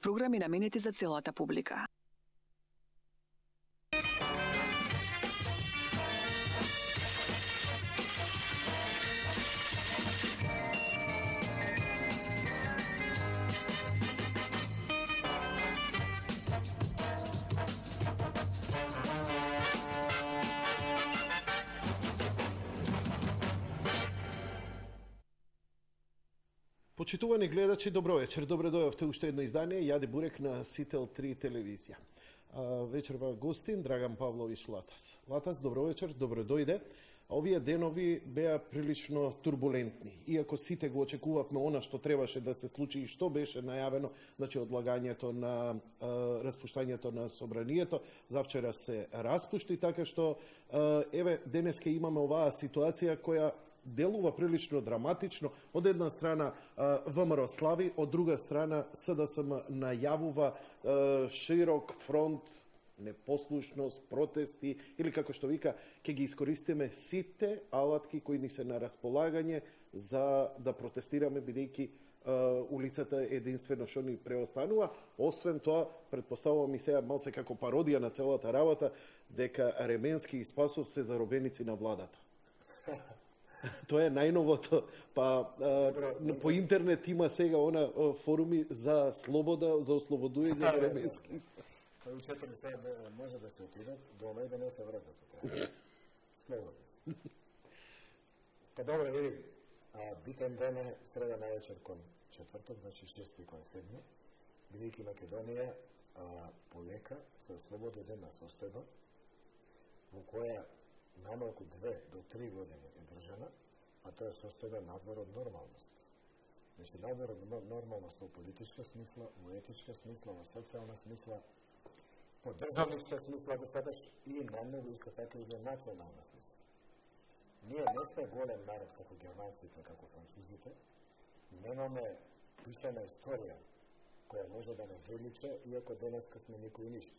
програми наменети за целата публика. Почитувани гледачи, добро вечер. Добре дојавте уште едно издание. Јаде Бурек на Сител 3 телевизија. Вечерва гостин Драган Павлович Латас. Латас, добро вечер, добро дојде. Овие денови беа прилично турбулентни. Иако сите го очекувавме она што требаше да се случи и што беше најавено, значи одлагањето на распуштањето на собранието, завчера се распушти, така што еве денеска имаме оваа ситуација која делува прилично драматично. Од една страна ВМРО слави, од друга страна СДСМ најавува широк фронт, непослушност, протести или како што вика, ќе ги искористиме сите алатки кои ни се на располагање за да протестираме, бидејќи улицата единствено што ни преостанува. Освен тоа, предпоставувам и сега малце како пародија на целата работа, дека Ременски и Спасов се заробеници на владата. Тоа е најновото. По интернет има сега форуми за слобода, за ослободување на Ременски. Учетели сега може да се отидат дома и да не се вратат. Слободно. Па добро, види, битен ден е среда највечер кон четврток, значи 6 кон 7, бидејќи Македонија полека се ослободи од една состојба во која најмалку 2 до 3 години е држана, а тоа е состојба надвор од нормалност. Значи, надвор од нормалност во политичка смисла, во етичка смисла, во социјална смисла, во државничка смисла, го садаш и најмногу исто така и во национална смисла. Ние не сме голем народ како германците, како французите, немаме пишана историја која може да не велича, иако денеска сме никој ништо.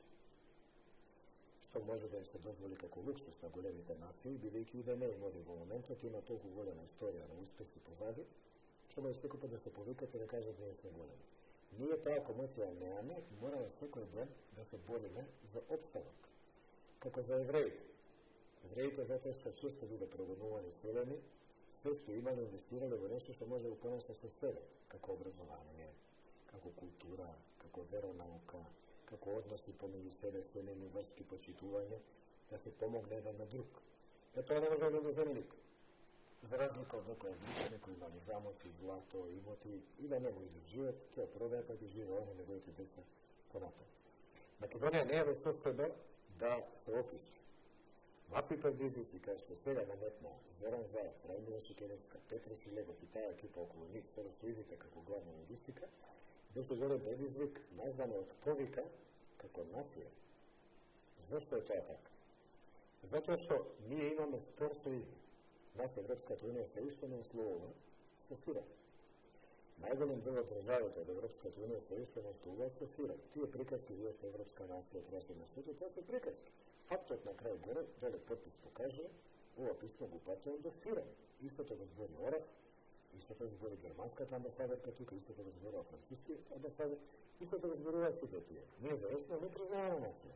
Што може да им се дозволи како луксус на големите нации, бидејќи и да не имали во моментот, има толку голема историја на успеси позади, што може секој пат да се повикат и да кажат ние сме големи. Ние таа комоција немаме и мораме секој ден да се бориме за опстанок. Како за евреите. Евреите затоа што често биде прогонувани селени, се што имали инвестирали во нешто што може да понесе со себе, како образование, како култура, како веронаука, како односи помеѓу себе, селени, врски, почитување, да се помогне еден на друг. Тоа не може да го земе никој. За разлика од некој англичани кои имали замоци, злато, имоти и да не го издржуваат, ќе продае па ги живе они неговите деца понатаму. Македонија не е во состојба да се опиши. Вакви предизвици, кај што сега наметна Зоран Заев, Рајмила Шикеревска, Петро Шилегов и таа екипа околу нив, со Сојузите како главна логистика, беше голем предизвик, названо од повика како нација. Зашто е тоа така? Затоа што ние имаме спор со изни. Нас Европската унија се уште не условува со фира. Најголем дел од државите од Европската унија се уште не условува со фира. Тие приказки, вие сте Европска нација, трасе на свето, тоа се приказки. Фактот на крај горе, доле подпис покажува, ова писмо го патува до фира. Истото го збори Орав, истото го збори германската амбасадерка тука, истото го зборува францускиот амбасадер, истото го зборува сите тие. Ние завесно не признаваме нација.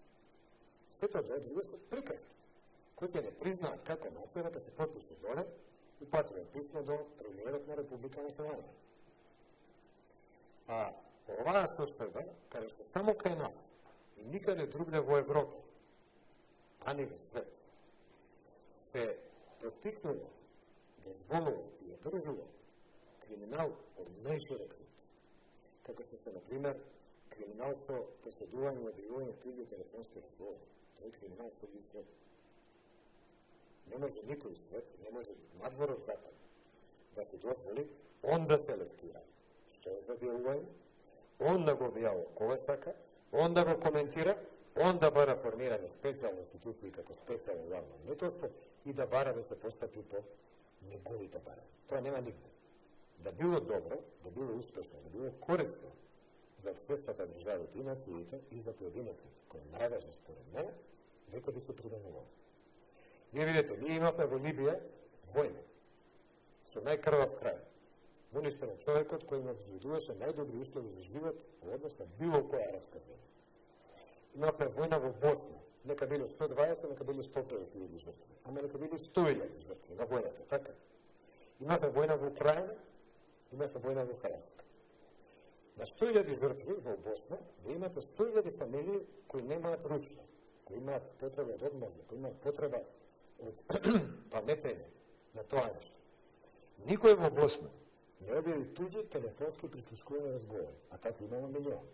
Сето тоа друго се приказки, кои ќе не признаат како нација да се подпише доле, упатува писмо до премиерот на Република Македонија. Оваа состојба, каде што само кај нас и никаде другаде во Европа, а ни во свет, се потикнува да изволува и одржува криминал од најширок вид. Како што се, например, криминал со преследување и објавување туѓи телефонски разговори. Тој криминал со други свет. Не може никој свет, не може надвор од Запад да се дозволи он да се лектира што е за објавување, он да го објавува кога сака, он да го коментира, он да бара формиране специјални институции како специјално јавно обвинителство и да бара да се постапи по неговите барања. Тоа нема нигде. Да било добро, да било успешно, да било корисно за општествата, државите и нациите и за поединеците, кој е најважно според мене, веќе би се применувало. Вие видите, ние имавме во Либија војна со најкрвав крај. Уништен е човекот кој му обезбедуваше најдобри услови за живот во однос на било која арапска земја. Имавме војна во Босна, нека биле 120, нека биле 150.000 жртви, ама нека биле 100.000 жртви на војната, така? Имавме војна во Украина, имавме војна во Хрватска. На 100.000 жртви во Босна, да имате 100.000 фамилии кои немаат ручно, кои имаат потреба од одмазда, кои имаат потреба од паметење на тоа нешто. Никој во Босна не објави туѓи телефонски прислушкувани разговори, а така имamo милион.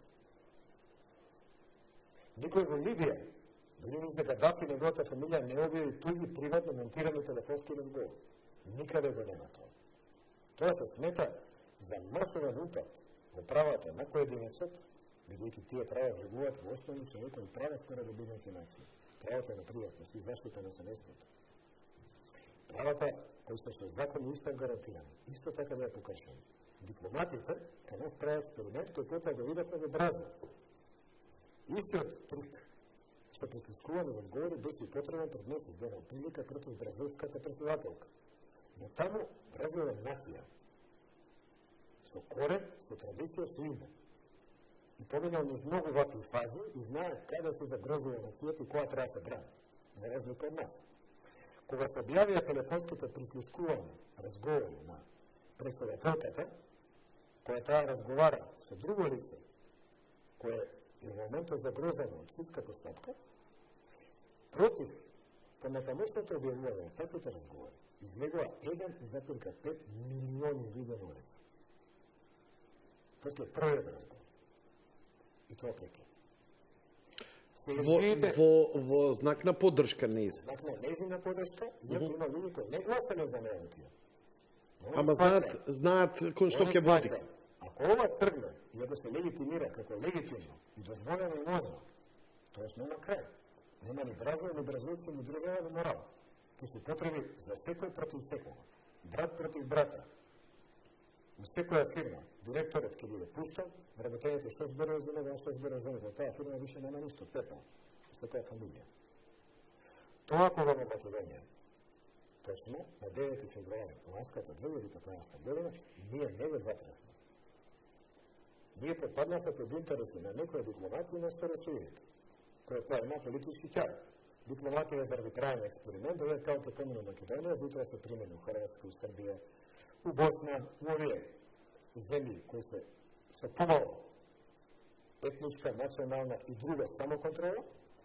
Никој во Либија, дали низ Гадафи и неговата фамилија не објави туѓи приватно монтирани телефонски разговори. Никаде го нема тоа. Тоа се смета за масовен упад во правата на поединецот, бидејќи тие права влегуваат во основни човекови права според Обединените нации. Правата на приватност и заштита на семејството. Правата кои се со закон и устав гарантирани, исто така беа покршени. Дипломатите кај нас прават експеримент кој потоа го видовме во Бразил. Истиот трик што прислушкувани разговори беше потребен пред месец дена прилика против бразилската председателка. Но таму Бразил е нација. Со корен, со традиција, со име. И поминал низ многу вакви фази и знае каде се загрозува нацијата и која треба да се брани, за разлика од нас. Кога се објавија телефонските прислушкувани разговори на председателката, која таа разговара со друго лице, кое е во моментот загрозено од судската стапка, против понатамошното објавување на таквите разговори, излегува 1,5 милиони видео улици. После првиот разговор. И тоа преки. Во знак на поддршка нејзина. Знак на нејзина поддршка, иако има луѓе кои не гласале за нејзина тие. Ама знаат кон што ќе води. Ако ова тргне и да се легитимира како легитимно и дозволено и можно, тоа нема крај. Нема ни Бразил, ни бразилци, ни држава, ни морал. Ке се потреби за секој против секој. Брат против брата. У секоја фирма, директорот ќе биде пуштен, работењето што зборува за него, што зборува за него. Таа фирма више нема ништо, пепел. Секоја фамилија. Тоа кога во Македонија, точно на 9 февруари, ланската 2015 година, ние не го запрехме. Ние попаднахме под интереси на некоја дипломати и на старосујите, која тоа има политички тјар. Дипломатија заради трајен експеримент, додека како ќе помине Македонија, затоа се примени у Хрватска, у Србија, у Босна, у овие земји кои се со помало етничка, национална и друга самоконтрола,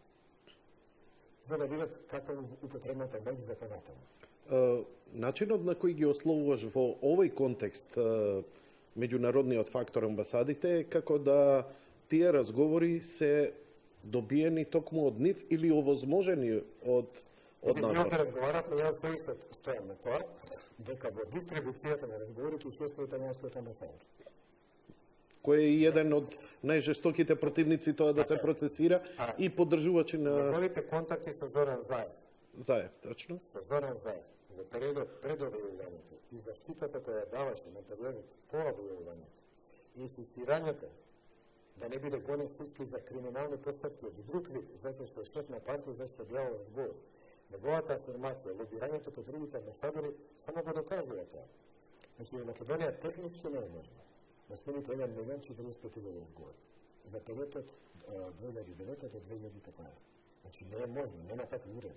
за да видат каква употребната моќ за понатаму. Начинот на кој ги ословуваш во овој контекст меѓународниот фактор амбасадите е како да тие разговори се добиени токму од нив или овозможени од нас. Ние разговаравме, јас доисто стојам на тоа, дека во дистрибуцијата на разговорите учествува италијанскиот амбасадор. Кој е еден од најжестоките противници тоа да се процесира и поддржувачи на... Неговите контакти со Зоран Заев. Заев, точно. Со Зоран Заев. Во периодот пред објавувањето и заштитата која даваше на периодот по објавувањето, инсистирањето да не биде гонен судски за криминални постапки од друг вид, затоа што е шеф на партија за се објавува разговор. Неговата афирмација, лобирањето по другите амбасадори, само го докажува тоа. Значи, во Македонија технички не е можно да смените 1.045.000 разговори за периодот 2009 до 2015. Значи, не е можно, нема такви уреди.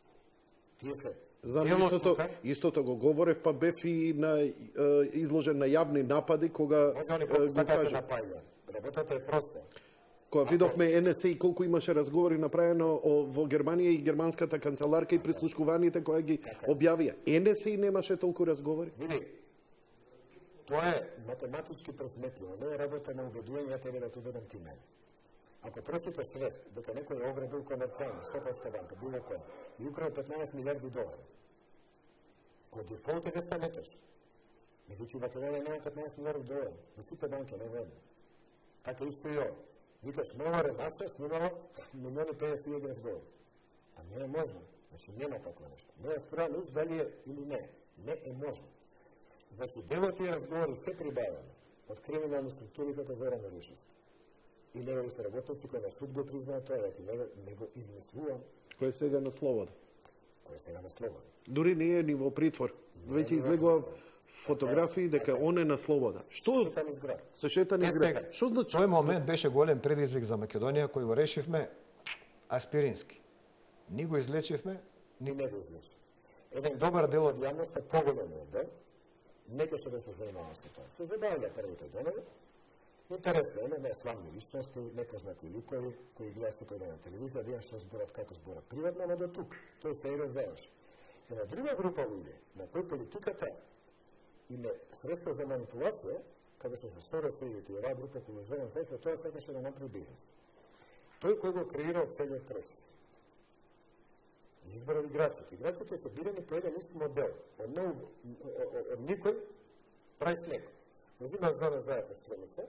Знам, истото го говорев, па бев и изложен на јавни напади, кога го кажа. Работата е проста. Кога видовме НСА колку имаше разговори направено во Германија и германската канцеларка и прислушкуваните кои ги објавија. НСА немаше толку разговори. Види, тоа е математички пресметливо, не е работа на убедување, ја тебе да те дадам ти мене. Ако прочиташ вест дека некој ограбил комерцијална Стопанска банка, било која, и украл 15 милиарди долари, кој дефолт е да нетош. Меѓутоа Македонија нема 15 милиарди долари, во сите банки не ведно. Така исто и ова. Викаш, нова редакција снимала 1.050.000 разговори. А не е можно. Значи, нема такво нешто. Не е спорам низ дали е или не. Не е можно. Значи, дел од тие разговори се прибавени од криминални структури како Зоран Рушевски. И негови соработници кои на суд го признаат тоа, јас не го измислувам. Кој е сега на слобода? Кој е сега на слобода? Дури не е ни во притвор. Веќе излегува фотографии дека он е на слобода. Што Шетан из град. се шета низ град? Што значи? Тој момент беше голем предизвик за Македонија, кој го решивме аспирински. Ни го излечивме, Ни не го излечи. Еден добар дел од јавноста, поголем од нека што да се занимава со тоа. Се забавлja првите денови. Интересно е, не славни личности, непознати ликови, кои гледа секој ден на телевизија, видам што зборат, како зборат приватно, но до тук. Тој се еден заврши. Една друга група луѓе, на кој политиката има средство за манипулација, каде што се стора следите и рад група полезен средство, тоа сакаше да направи бизнес. Тој кој го креирал целиот процес. Изборот играчите. Играчите се бирани по еден ист модел. Од никој прави некој. Возима Зоран Заев од страница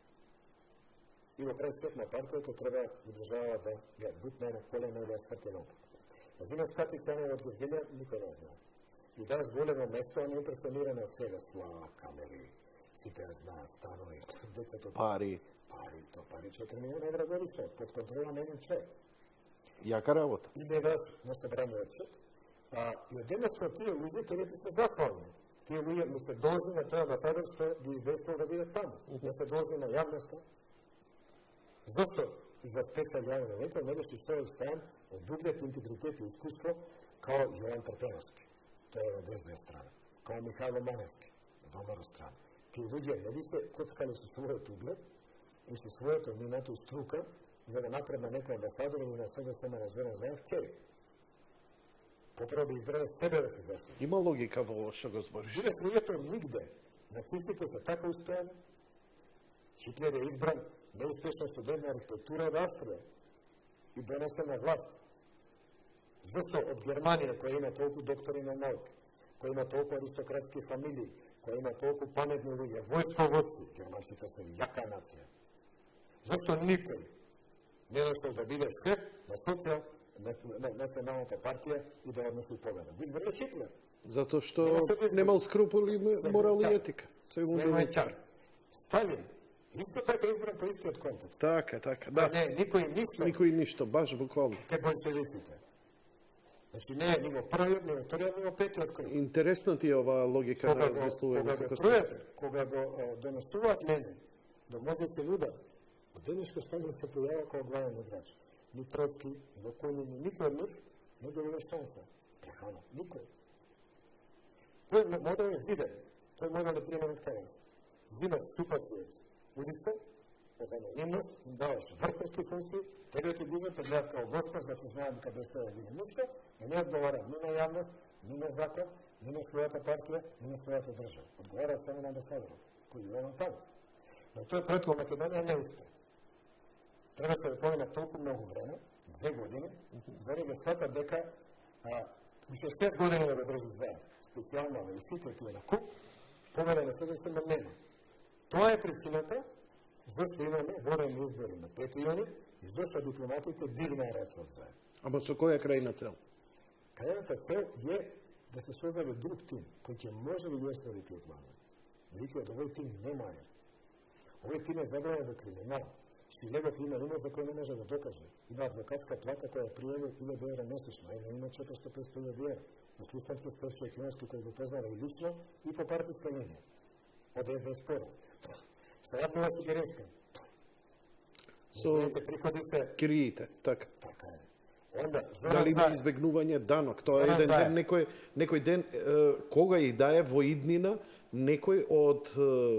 и го прави свет на партија кој треба да држава да ја бутне на колено и да ја спрти на опак. Возима Скати Цанева од Гевгелија, никој не знае. И дадеш големо место, а не импресиониране од сега. Слава, камери, сите ја знаат, станови, децето... Пари. Пари 4 милиона евра годишно, под контрола на еден човек. Јака работа. И не даш на събрание отчет. И од денес што тие луѓе, тебе ти сте захвални. Тие луѓе ми сте должни на тој амбасадор што ги известил да бидат таму. Не сте должни на јавноста. Зошто израспеса јавно некој, не беше човек стојан с дублиот интегритет и искуство као Јован Трпеновски. Тој е од една страна. Као Михајло Маневски, од друга страна. Тие луѓе не би се коцкали со својот углед и со својото минато и струка за да напред на некој амбасадор или на себе сама на Зоран Заев кери. Поправо да избере с тебе да се заштити. Има логика во ово што го збориш. Биле луѓето нигде. Нацистите се така устојани. Хитлер е избран неуспешен студент на архитектура од Австрија и донесен на власт. Зашто од Германија, која има толку доктори на науки, која има толку аристократски фамилии, која има толку паметни луѓе, војсководци, германците се јака нација. Зашто никој не дошол да биде шеф на социјал националната партија и да односи победа. Избрал Хитлер. Затоа што немал скрупули, морал и етика. Сталин. Исто така избран по истиот контекст. Така, да. Не, никој ништо. Баш буквално. Ке бојшевиците. Значи не е ни во првиот, ни во вториот, ни во петиот круг. Интересна ти е оваа логика на размислување. Кога го донесуваат мене, до можнице луда, од денешко Сталин се појава како главен играч. Ни Троцки, ни Луконин, ни никој од нив не добива шанса. Прехано, никој. Тој модел е виден. Тој модел е примерен кај нас. Зимаш шупаци улица, од анонимност, им даваш врховски функции, тебе ти гузат, те гледат као господ, значи знаем каде сте да види мушка, и не одговара ни на јавност, ни на закон, ни на својата партија, ни на својата држава. Одговара само на амбасадорот, кој е на таму. Но тој проект во Македонија не успе. Треба се да помина толку многу време, 2 години, заради да сватат дека уште 6 години да го држи Заев, специјално на листите тие на КУП, помена на себе се на нема. Тоа е причината зашто имаме водени избори на 5 јуни и зашто дипломатите дигнаа раце од Заев. Ама со која крајна цел? Крајната цел е да се создаде друг тим, кој ќе може да ги остави тие планови. Великиот овој тим нема е. Овој тим е забранен за криминал. Шилегов има имот за кој не може да докаже. Има адвокатска плата која пријави 1000 евра месечно, а има 400-500 евра. Слушнавте Стефче Киновски кој го познава и лично и по партиска линија. Од СДС спора. Стојатнова Сигеринска. Со приходи се кириите, така. Така е. Онда, дали има избегнување данок? Тоа е еден ден, некој ден, кога и да е во иднина, некој од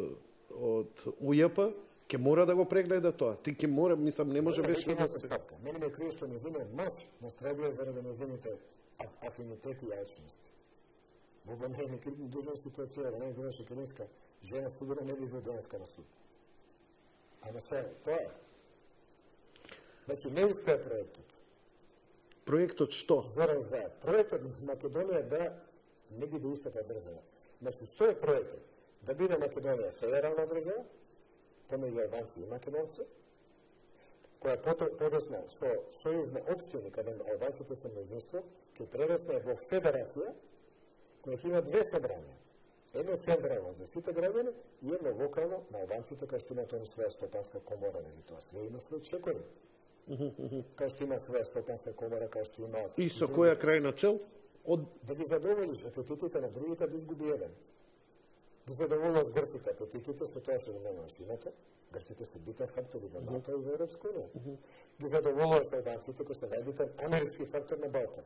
УЈП ќе мора да го прегледа тоа. Ти ќе мора, мислам, не може беше да се стапка. Мене ме крие што незиниот мач настрадува заради незините афинитети и јачности. Во бомбени длъжности која цела, не говореше Кириска, жена сигурно не би бил денеска на суд. Ама се, тоа е. Значи, не успеа проектот. Проектот што? Зоран Заев. Проектот Македонија да не биде истата држава. Значи, што е проектот? Да биде Македонија федерална држава, помеѓу албанци и македонци, која подоцна сојузна општина, каде албанците се мнозинство, ќе прерасне во федерација, која ќе има 2 собрани. Едно централно за сите граѓани и едно локално на албанците, кај што имат своја стопанска комора, или тоа све има свој чекори. Кај што има своја стопанска комора, кај што имаат... И со која крајна цел? Да ги задоволиш апетитите на другите, да изгуби еден. Ги задоволуваат грците апетитите со тоа што нема машината. Грците се битен фактор и во НАТО и во Европска унија. Ги задоволуваат албанците кои се најбитен америкски фактор на Балкан.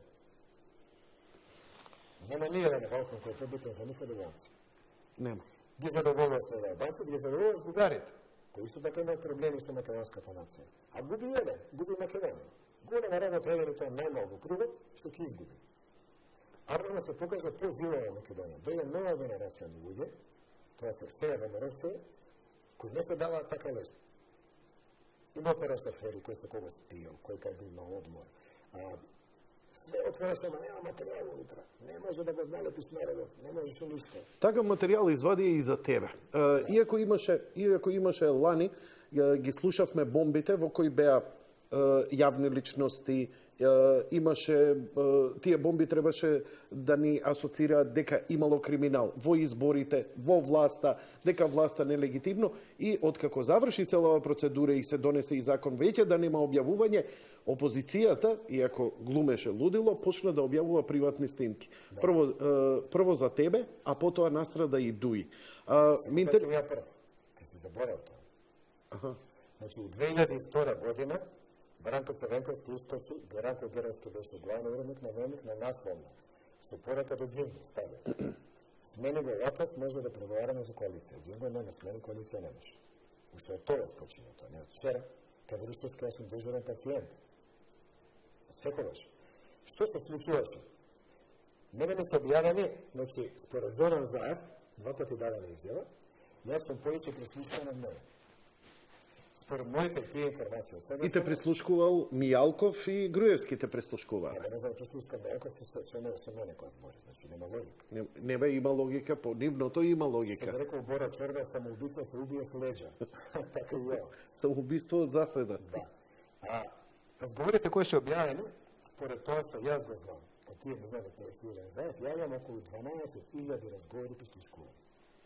Нема ниједен на Балкан кој е побитен за нив од албанци. Нема. Ги задоволуваат се албанците, ги задоволуваат бугарите, кои исто така имаат проблеми со македонската нација. А губи еден, губи Македонија. Голема работа е тоа најмалку кругот што ќе изгуби. Армена се покажа по-зилова Македонија. Дојде нова генерација на луѓе, тоа се сега МРС, кои не се даваат така лесно. Има перес афери кој се кога спијал, кој кај бил на одмор. Све отвораш, ама нема материјал унутра. Не може да го налепиш народот, не можеш ништо. Така материјал извади и за тебе. Иако имаше лани, ги слушавме бомбите во кои беа јавни личности, имаше тие бомби требаше да ни асоцираат дека имало криминал во изборите, во власта, дека власта нелегитимно и откако заврши целава процедура и се донесе и закон веќе да нема објавување, опозицијата, иако глумеше лудило, почна да објавува приватни снимки. Прво за тебе, а потоа настрада и Дуи. Ти си заборал тоа. Значи, у 2002 година Бранко Црвенковски устоши, Бранко Герански беше главен уредник на Дневник на насловно. Со порака до Джинго стави. Смени го Лапас, може да преговараме за коалиција. Джинго нема смени, коалиција немаше. Уште од тоа спочина тоа, не од вчера, каде Ристовски јас сум дежурен пациент. Секогаш. Што се случуваше? Мене ми се објавени, значи, според Зоран Заев, два пати дадена изјава, јас сум повеќе прислушуван од мене. Според моите тие информации. И те прислушкувал Мијалков и Груевски те прислушкуваа. Не знам да прислушкам Мијалков со мене која збори, значи нема логика. Не бе има логика, по нивното има логика. Што рекол Бора Чорба, самоубиство се убие со леđа. Така и ја. Самоубиство од заседа. Да. Разговорите кои се објавени, според тоа што јас го знам, а тие не знам да се знаат, јавам околу 12.000 разговори прислушкувани.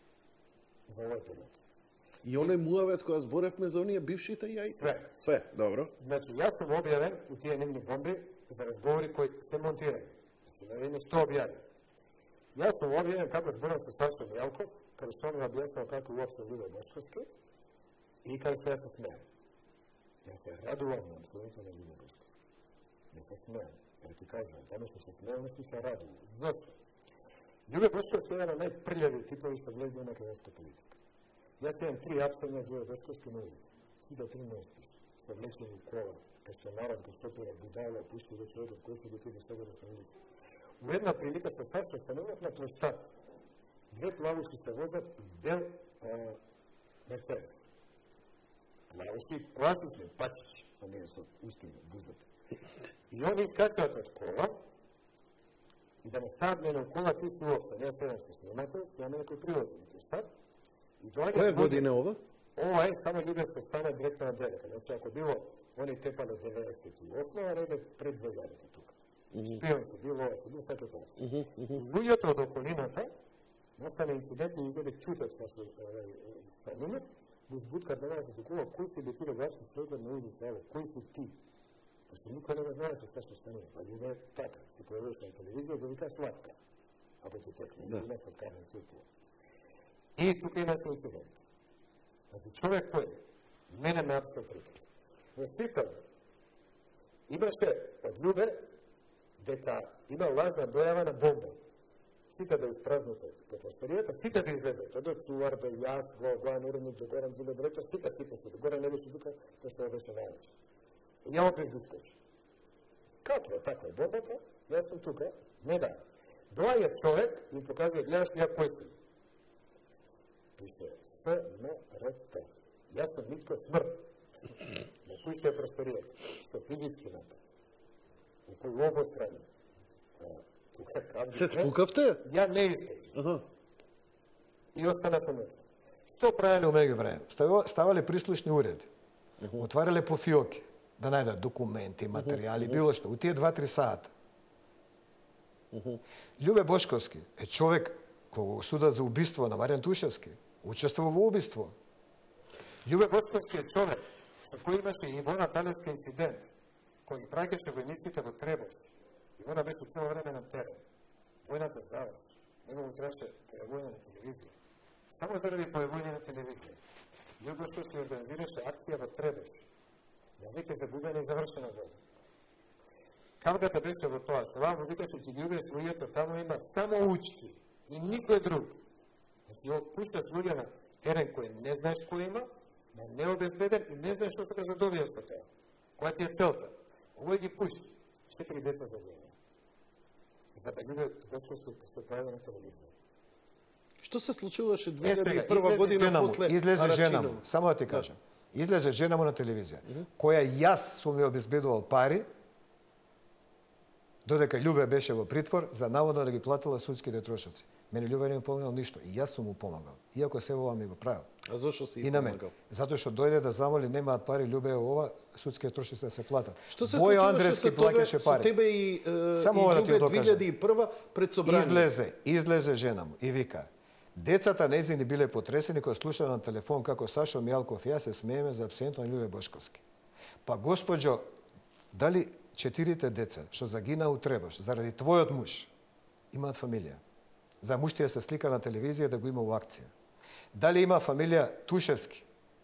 За овој период. И оној муавет која зборевме за оние бившите јајца? Све, добро. Значи, јас сум објавен у тие нивни бомби за разговори кои се монтирани. Значи, на име што објави. Јас сум објавен како зборам со Сашо Мијалков, каде што ми објаснал како уопште Лиле Бошковски и каде што јас се смеам. Јас се радувам на абсолютно на Лиле Бошковски. Не се смеам. Ја ти кажам, таму што се смеам, не се радувам. Зошто? Лиле Бошковски е една најпрљави типови што влезли на македонска политика. Јас имам 3 апстрана Лиле Бошковски на улица. Сите 3 не успеш. Со влечени кола, кај што народ го стопира будала, пушти до човекот кој се доти до себе да се улица. У една прилика што стар се станував на площад. Две плавуши се возат бел Мерцедес. Плавуши, класични, патичи, а не со устини, бузата. И они искачаат од кола и да ме стават мене у кола, ти си уопта, не ставам со снимател, ја мене кој привози ти стат. Која година ова? Ова е само Либерска стана директно на Белека. Значи, ако било, они тепале 98, а не бе пред 2000 тука. Шпионки, било ова, било всеки тоа. Луѓето од околината, настане инцидент и изгледа чутат со станимот, во збудка да нас докува кој си бе тире градски човек на улица, ево, кој си ти? Пошто никој не знае со што станува. А луѓе така, се појавиш на телевизија, да вика сладка. Ако ти текне, не се откарне супува. И тука има инцидент. Значи, човек кој мене ме апсел притак. Во Стикал имаше од Љубе дека има лажна дојава на бомба. Сите да испразните по простиријата, сите да излезат. Тоа до Чувар, бе јас, главен уредник, до Горан Зиле Брето, сите. До Горан не беше тука, тоа што беше највеќе. И ја опрез дискаш. Како е така бомбата? Јас сум тука, не да. Доаѓа човек и показва, гледаш ја кој си. Пише СМРТ. Јас сум Митко Смрт. На кој што е просторијата? Што физички напад. У кој обострани. Се спукавте? Ја не искаш. И остана помет. Што правеле у меѓувреме? Ставале прислушни уреди. Отварале по фиоки да најдат документи, материјали, било што. У тие 2-3 сата. Љубе Бошковски е човек кој го судат за убиство на Маријан Тушевски. Учествува во убиство. Љубе Бошковски е човек со кој имаше и во наталески инцидент, кој ги праќаше војниците во Требош. И она беше цело време на терен. Војната здаваш. Него му требаше војна на телевизија. Само заради појавување на телевизија. Лјубо Бошковски организираше акција во Требеш. Ја веќе загубена и завршена вода. Кавгата беше во тоа, што му викаше ќе ги убиеш луѓето, таму има само учки и никој друг. Значи, пушташ луѓе на терен кој не знаеш кој има, необезбеден и не знаеш што сакаш да добиеш со тоа. Која ти е целта? Овој ги пушти. 4 деца за година. За да Лјубо Бошковски се појави на телевизија. Што се случуваше 2001 година после излезе жена му, само да ти кажам. Излезе жена му на телевизија, која јас сум ја обезбедувал пари, додека Љубе беше во притвор, за наводно да ги платила судските трошоци. Мене Љубе не ми помогнал ништо, и јас сум му помагал. Иако се ова ми го правил. А зошто си и помагал? Затоа што дојде да замоли, немаат пари, Љубе ова, судските трошоци да се платат. Што се Бојо Андрески плаќаше пари. Со тебе и Љубе 2001 пред собрание. Излезе жена му и вика: децата нејзини биле потресени кога слушаа на телефон како Сашо Мјалков и јас се смееме за абсентот на Љубе Бошковски. Па госпоđo, дали 4 деца што загинаа у Требаш заради твојот муж имаат фамилија? За муштија се слика на телевизија да го има у акција. Дали има фамилија Тушевски?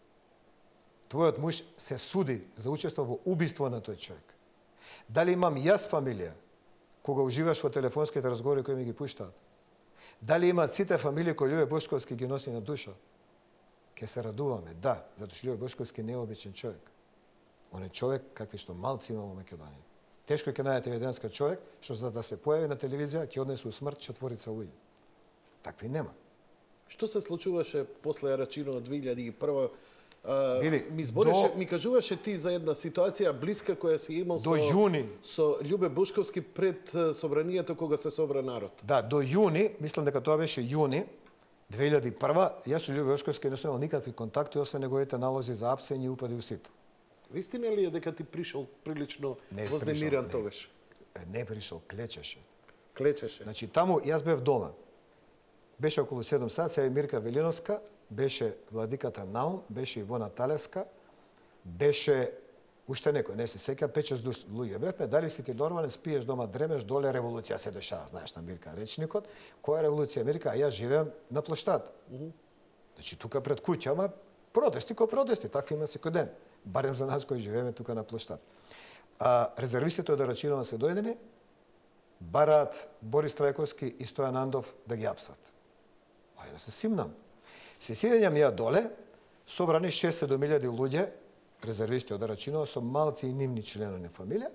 Твојот муж се суди за учество во убиство на тој човек. Дали имам јас фамилија кога уживаш во телефонските разговори кои ми ги пуштаат? Дали имаат сите фамилии кои Љубе Бошковски ги носи на душа? Ке се радуваме, да, затоа што Љубе Бошковски не е обичен човек. Он е човек какви што малци има во Македонија. Тешко ќе најдете еденска човек што за да се појави на телевизија ќе однесе у смрт 4 луѓе. Такви нема. Што се случуваше после Рачино 2001? Вили, ми кажуваше ти за една ситуација блиска која си имал до јуни со Љубе Бошковски пред собранието кога се собра народ. Да, до јуни, мислам дека тоа беше јуни 2001, јас со Љубе Бошковски не сум имал никакви контакти освен неговите налози за апсење и упади у сит. Вистина ли е дека ти пришол прилично вознемиран тогаш? Не пришол, клечеше. Клечеше. Значи таму јас бев дома. Беше околу 7 сат, се Мирка Велиновска, беше владиката Наум, беше Ивона Талевска, беше уште некој, не се сеќа, 5-6 луѓе бевме, дали си ти нормален, спиеш дома, дремеш, доле револуција се дешава, знаеш на Мирка речникот. Која револуција Мирка? А јас живеам на площад. Значи тука пред куќа, ама протести кој протести, такви има секој ден. Барем за нас кои живееме тука на площад. Резервистите од Рачинова се дојдени, бараат Борис Трајковски и Стојан Андов да ги апсат. Ајде да се симнам. Се сидењам ја доле, собрани 6-7 луѓе, резервисти од Рачинова, со малци и нивни членови на фамилија,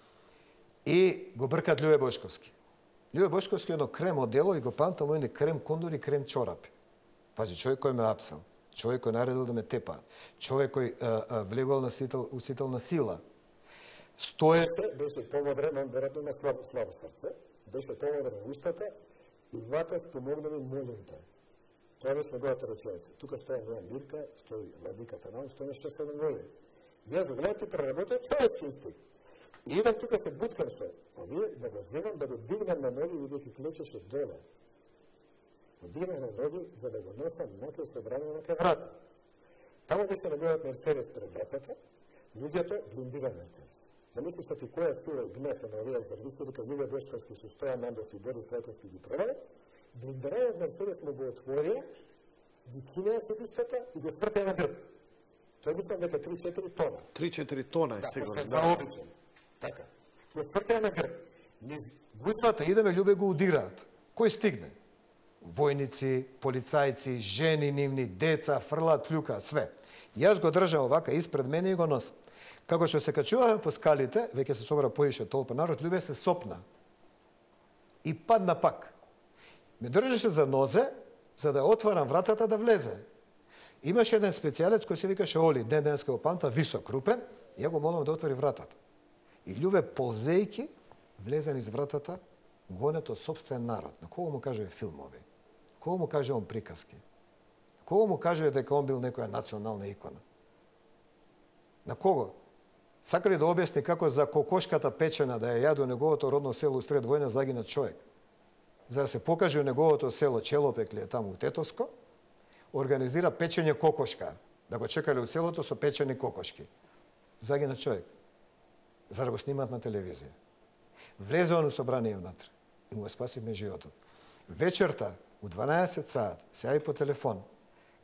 и го бркат Љубе Бошковски. Љубе Бошковски едно крем одело и го памтам едни крем кондор и крем чорапи. Пази, човек кој ме апсал, човек кој наредил да ме тепаат, човек кој влегол на усилна сила. Беше помодрен, он веројатно има слабо срце, беше помодрен устата и двата спомогнали молите. Тоа беше неговата реченица. Тука стои моја Мирка, стои владиката Наум, стои нешто се моли. Јас го гледате преработен човечки инстинкт. И идам тука се буткам со овие, да го земам, да го дигнам на ноги, бидејќи клечеше доле. Го дигнам на ноги, за да го носам наке собрание на кај врата. Таму беше неговиот Мерцедес пред вратата, луѓето блиндиран Мерцедес. Замисли што ти која сила и гнев на овие резервисти, дека Љубе Бошковски со Стојан Андов и Борис Трајковски ги провале, блиндираниот Мерцедес му го отворија, ги кинеа седишката и го свртеа на грб. Тој мислам дека 3-4 тона. 3-4 тона е сигурно. Да, обичен. Така. Го свртеа на грб. Буствата идеме, Љубе го удираат. Кој стигне? Војници, полицајци, жени нивни, деца, фрлат, плюка, све. Јас го држам овака испред мене и го носам. Како што се качуваме по скалите, веќе се собра поише толпа народ, Љубе се сопна. И падна пак. Ме држеше за нозе, за да отварам вратата да влезе. Имаше еден специјалец кој се викаше Оли, ден-денска го памта, висок, крупен, и ја го молам да отвори вратата. И Љубе, ползејки, влезен из вратата, гонет од собствен народ. На кого му кажува филмови? Кого му кажува он приказки? Кого му кажува дека он бил некоја национална икона? На кого? Сака ли да објасни како за кокошката печена да ја јаде неговото родно село сред војна загина човек? За да се покаже неговото село Челопек ли е таму у Тетоско, организира печење кокошка, да го чекале у селото со печени кокошки. Загина човек. За да го снимат на телевизија. Влезе он у собрание внатре и му спасивме животот. Вечерта, у 12 саат, се јави по телефон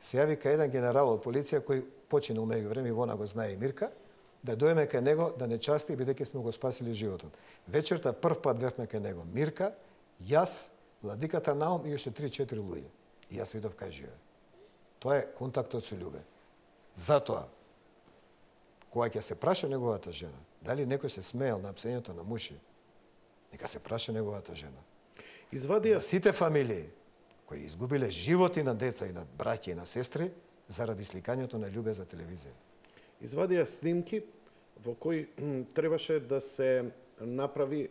се јави кај еден генерал од полиција кој починал меѓувреме, Ивона го знае и Мирка, да дојме кај него да не части бидејќи сме го спасили животот. Вечерта прв пат бевме кај него Мирка, јас, владиката Наум и уште 3-4 луѓе. И јас видов кај живее. Тоа е контактот со љубе. Затоа, кога ќе се праша неговата жена, дали некој се смеел на псењето на муши, нека се праша неговата жена. Извадија За сите фамилии кои изгубиле животи на деца и на браќа и на сестри заради сликањето на љубе за телевизија. Извадија снимки во кои требаше да се направи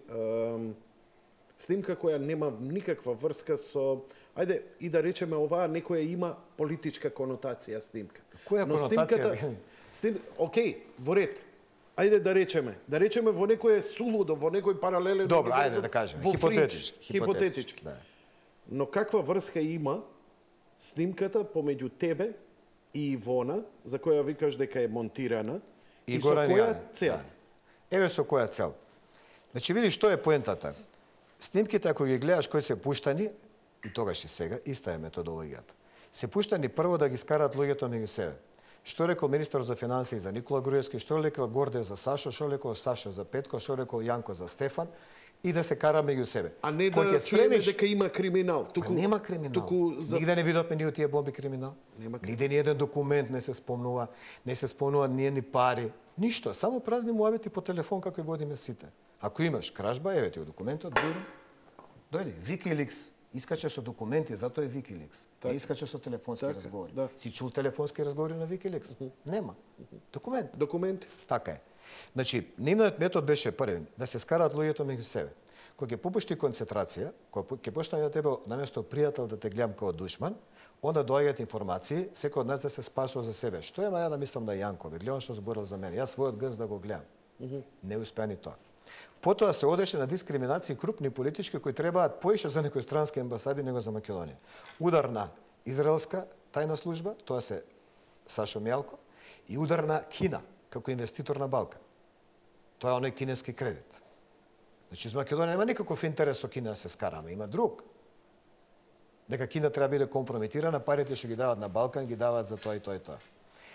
снимка која нема никаква врска со, ајде и да речеме оваа некоја има политичка конотација снимка. Која конотација? Океј, во ред. Ајде да речеме во некој сулудо, во некој паралелен... Добро, ајде да кажеме, хипотетички. Да. Но каква врска има снимката помеѓу тебе и Ивона, за која викаш дека е монтирана, и со која цел? Еве со која цел. Значи, види што е поентата. Снимките, ако ги гледаш кои се пуштани, и тогаш и сега, иста е методологијата. Се пуштани прво да ги скарат луѓето меѓу себе. Што рекол министер за финансии за Никола Груевски, што рекол Горде за Сашо, што рекол Сашо за Петко, што рекол Јанко за Стефан, и да се кара меѓу себе. А не да чуеме дека има криминал. Нема криминал. Нигде не видовме ни од тие бомби криминал. Нигде ни еден документ не се спомнува, не се спомнува ни пари. Ништо, само празни муабети по телефон како и водиме сите. Ако имаш кражба, еве ти од документот, дојди. Wikileaks искача со документи, затоа е Wikileaks. Не искача со телефонски разговори. Да. Си чул телефонски разговори на Wikileaks? Нема. Документ. Така е. Значи, нивниот метод беше првен, да се скараат луѓето меѓу себе. Кога ќе попушти концентрација, кога ќе почне на тебе наместо пријател да те гледам како душман, onda доаѓаат информации, секој од нас да се спасува за себе. Што ема ја да мислам на Јанко, бе, гледам што зборил за мене. Јас својот грз да го гледам. Не успеа ни тоа. Потоа се одеше на дискриминации крупни политички кои требаат поише за некои странски амбасади него за Македонија. Удар на израелска тајна служба, тоа се Сашо Мјалко, и удар на Кина како инвеститор на Балкан. Тоа е оној кинески кредит. Значи, за Македонија нема никаков интерес со Кина да се скараме, има друг. Дека Кина треба да биде компрометирана, парите што ги дават на Балкан, ги дават за тоа и тоа и тоа.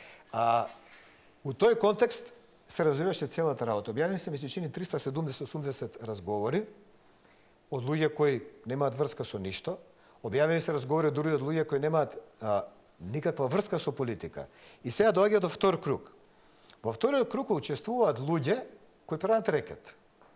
У тој контекст се развиваше целата работа. Објавени се, ми се чини 370-80 разговори од луѓе кои немаат врска со ништо. Објавени се разговори дури од луѓе кои немаат никаква врска со политика. И сега доаѓа до втор круг. Во вториот круг учествуваат луѓе кои прават рекет.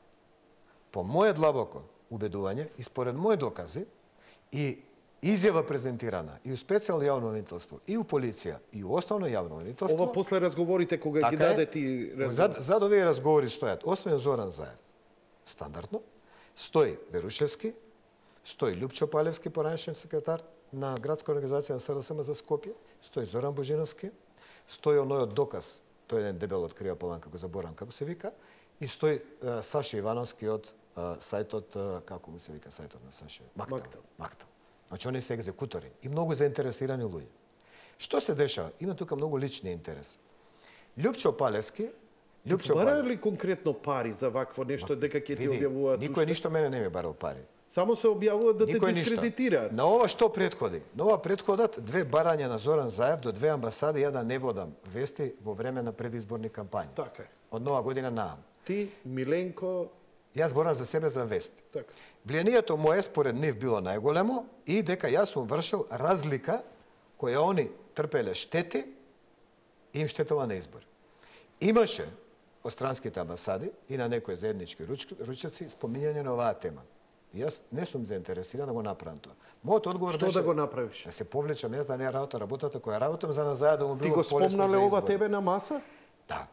По моје длабоко убедување и според мои докази и изјава презентирана и у специјално јавно обвинителство, и у полиција, и у основно јавно обвинителство. Ова после разговорите кога ги даде ти разговори. Зад овие разговори стојат, освен Зоран Заев, стандардно, стои Берушевски, стои Љупчо Палевски, поранешен секретар на градска организација на СРСМ за Скопје, стои Зоран Божиновски, стои онојот доказ, тој еден дебел од Крија Полан, како заборам како се вика, и стои Саша Ивановски од сајтот, како му се вика сајтот на Саша? Мактал. Значи, они се екзекутори и многу заинтересирани луѓе. Што се дешава? Има тука многу лични интерес. Љупчо Палевски... Бара ли конкретно пари за вакво нешто, дека ќе ти објавуваат? Никој ништо мене не ми барал пари. Само се објавуваат да те дискредитираат. На ова што предходи? На ова предходат две барања на Зоран Заев до две амбасади, ја да не водам вести во време на предизборни кампањи. Така е. Од нова година наам. Ти, Миленко... Јас борам за себе за вести. Така. Влијанието мое според нив било најголемо и дека јас сум вршил разлика која они трпеле штети и им штетала на избори. Имаше од странските амбасади и на некои заеднички ручеци спомињање на оваа тема. И јас не сум заинтересиран да го направам тоа. Мојот одговор беше... Што да го направиш? Да се повлечам јас да не работам работата која работам за назад да му било полесно за избори. Ти го спомнале ова тебе на маса? Да.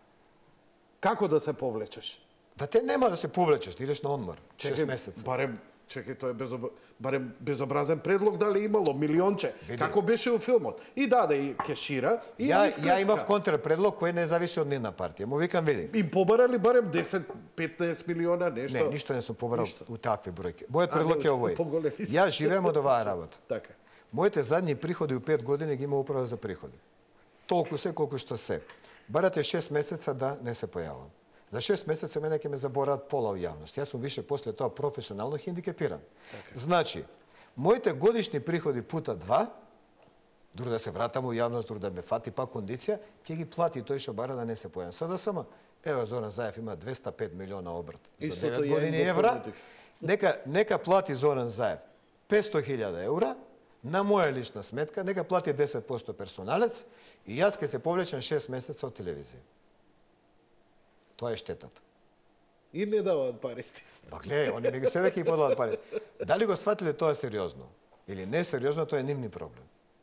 Како да се повлечеш? Да те нема да се повлечеш, да идеш на одмор, 6 месеца. Тоа е барем безобразен предлог дали имало, милионче. Како беше у филмот? И даде и кешира, и ја имав контрапредлог кој не зависи од нивна партија. Му викам, види. Им побарали барем 10-15 милиона, нешто? Не, ништо не сум побарал у такви бројки. Мојот предлог е овој. Јас живеам од оваа работа. Така. Моите задни приходи у 5 години ги има управа за приходи. Толку се колку што се. Барате 6 месеца да не се појавам. За 6 месеца мене ќе ме забораат пола у јавност. Јас сум више после тоа професионално хендикепиран. Значи, моите годишни приходи пута 2 дури да се вратам у јавност, дури да ме фати па кондиција, ќе ги плати тој што бара да не се појавам. СДСМ, ево Зоран Заев има 205 милиона обрт за Истото 9 ја години има евра. против. Нека плати Зоран Заев 500.000 евра на моја лична сметка, нека плати 10% персоналец и јас ќе се повлечам 6 месеца од телевизија. Тоа е штетата. И не даваат пари стисна. Па гледај, они меѓу себе ќе ги подадат пари. Дали го сватиле тоа сериозно или не сериозно, тоа е нивни проблем.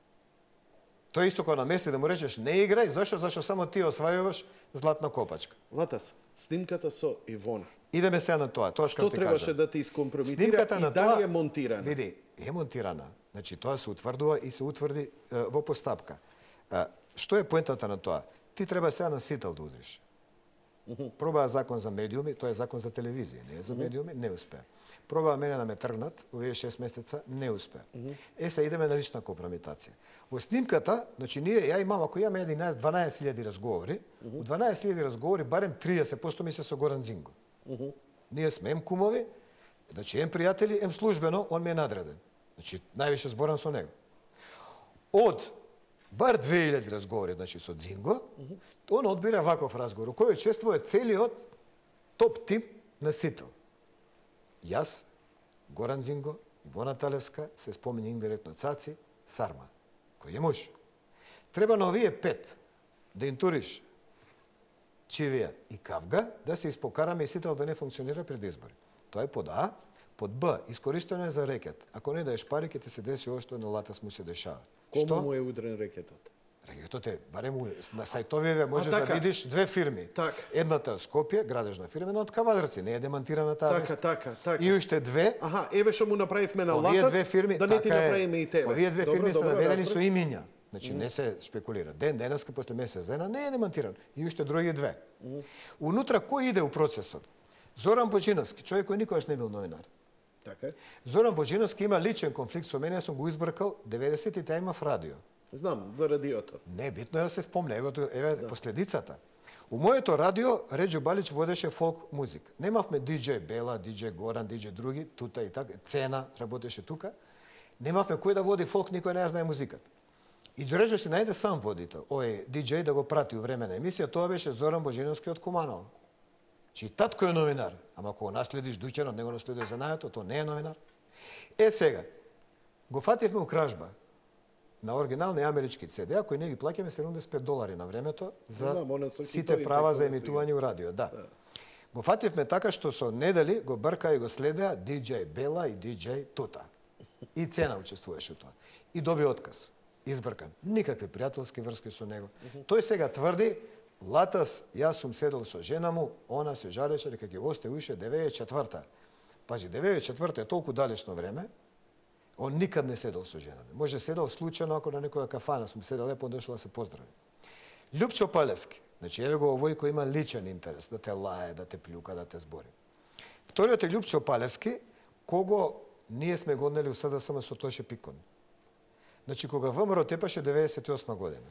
Тоа е исто кога намести да му речеш не играј, зашто? Зашто само ти освајуваш златна копачка. Латас, снимката со Ивона. Идеме сега на тоа, тоа Што ти требаше кажам. да те искомпрометира Снимката и на дали тоа, е монтирана? Види, е монтирана. Значи тоа се утврдува и се утврди во постапка. Што е поентата на тоа? Ти треба сега на сител да удриш. Пробаа закон за медиуми, тоа е закон за телевизија, не е за медиуми, не успеа. Пробаа мене да ме тргнат, овие 6 месеца, не успеа. Сега идеме на лична компрометација. Во снимката, значи ја имам, ако имаме 11-12.000 разговори, у 12.000 разговори барем 30% ми се со Горан Зинго. Ние сме ем кумови, значи ем пријатели, ем службено, он ми е надреден. Значи највише зборам со него. Од бар 2000 разговори, значи со Зинго, он одбира ваков разговор, кој учествува целиот топ тим на сител. Јас, Горан Зинго, Ивона Талевска, се спомени индиректно Цаци, Сарма, кој е муж. Треба на овие 5 да им туриш Чивија и Кавга, да се испокараме и сител да не функционира пред избори. Тоа е под А. Под Б, искористено е за рекет. Ако не даеш пари, ќе ти се деси ова што на Латас му се дешава. Кому му е удрен рекетот? Регетот е, барем на сајтовиве можеш да видиш две фирми. Така. Едната од Скопје, градежна фирма, една од Кавадарци, не е демантирана таа вест. Така. И уште две. Аха, еве што му направивме на Овие Латас, две фирми, да не ти така е. направиме и тебе. Овие две фирми се наведени добро. со имиња. Значи не се шпекулира. Денеска после месец дена не е демантиран. И уште други две. Унутра кој иде у процесот? Зоран Боџиновски, човек кој никогаш не бил новинар. Така е. Зоран Боџиновски има личен конфликт со мене, сум го избркал 90-тите имав радио. Знам, за радиото. Не, битно е да се спомне, еве последицата. У моето радио Реđo Балич водеше фолк музик. Немавме диџеј Бела, диџеј Горан, диџеј други, тута и така, Цена работеше тука. Немавме кој да води фолк, никој не знае музиката. И Реđo си најде сам водител, ој диџеј да го прати у време на емисија, тоа беше Зоран Боџиновски од Куманово. Чи татко е новинар, ама ако го наследиш дуќано, него наследuje занајето, тоа не е новинар. Сега, го фативме у кражба на оригинални амерички CD, кои не ги плаќаме $75 на времето за сите права за емитување у радио. Да. Го фативме така што со недели го брка и го следеа диџеј Бела и диџеј Тута. И Цена учествуваше тоа. И доби отказ. Избркан. Никакви пријателски врски со него. Тој сега тврди, Латас, јас сум седел со жена му, она се жареше дека ќе осте уише 94-та. Пажи, 94-та е толку далечно време, он никад не седел со жена. Може седел случајно ако на некоја кафана сум седел, лепо дошол да се поздрави. Љупчо Палевски, значи еве го овој кој има личен интерес, да те лае, да те плюка, да те збори. Вториот е Љупчо Палевски, кого ние сме го однели у СДСМ со Тоше Пикон. Значи кога ВМРО тепаше 98 година.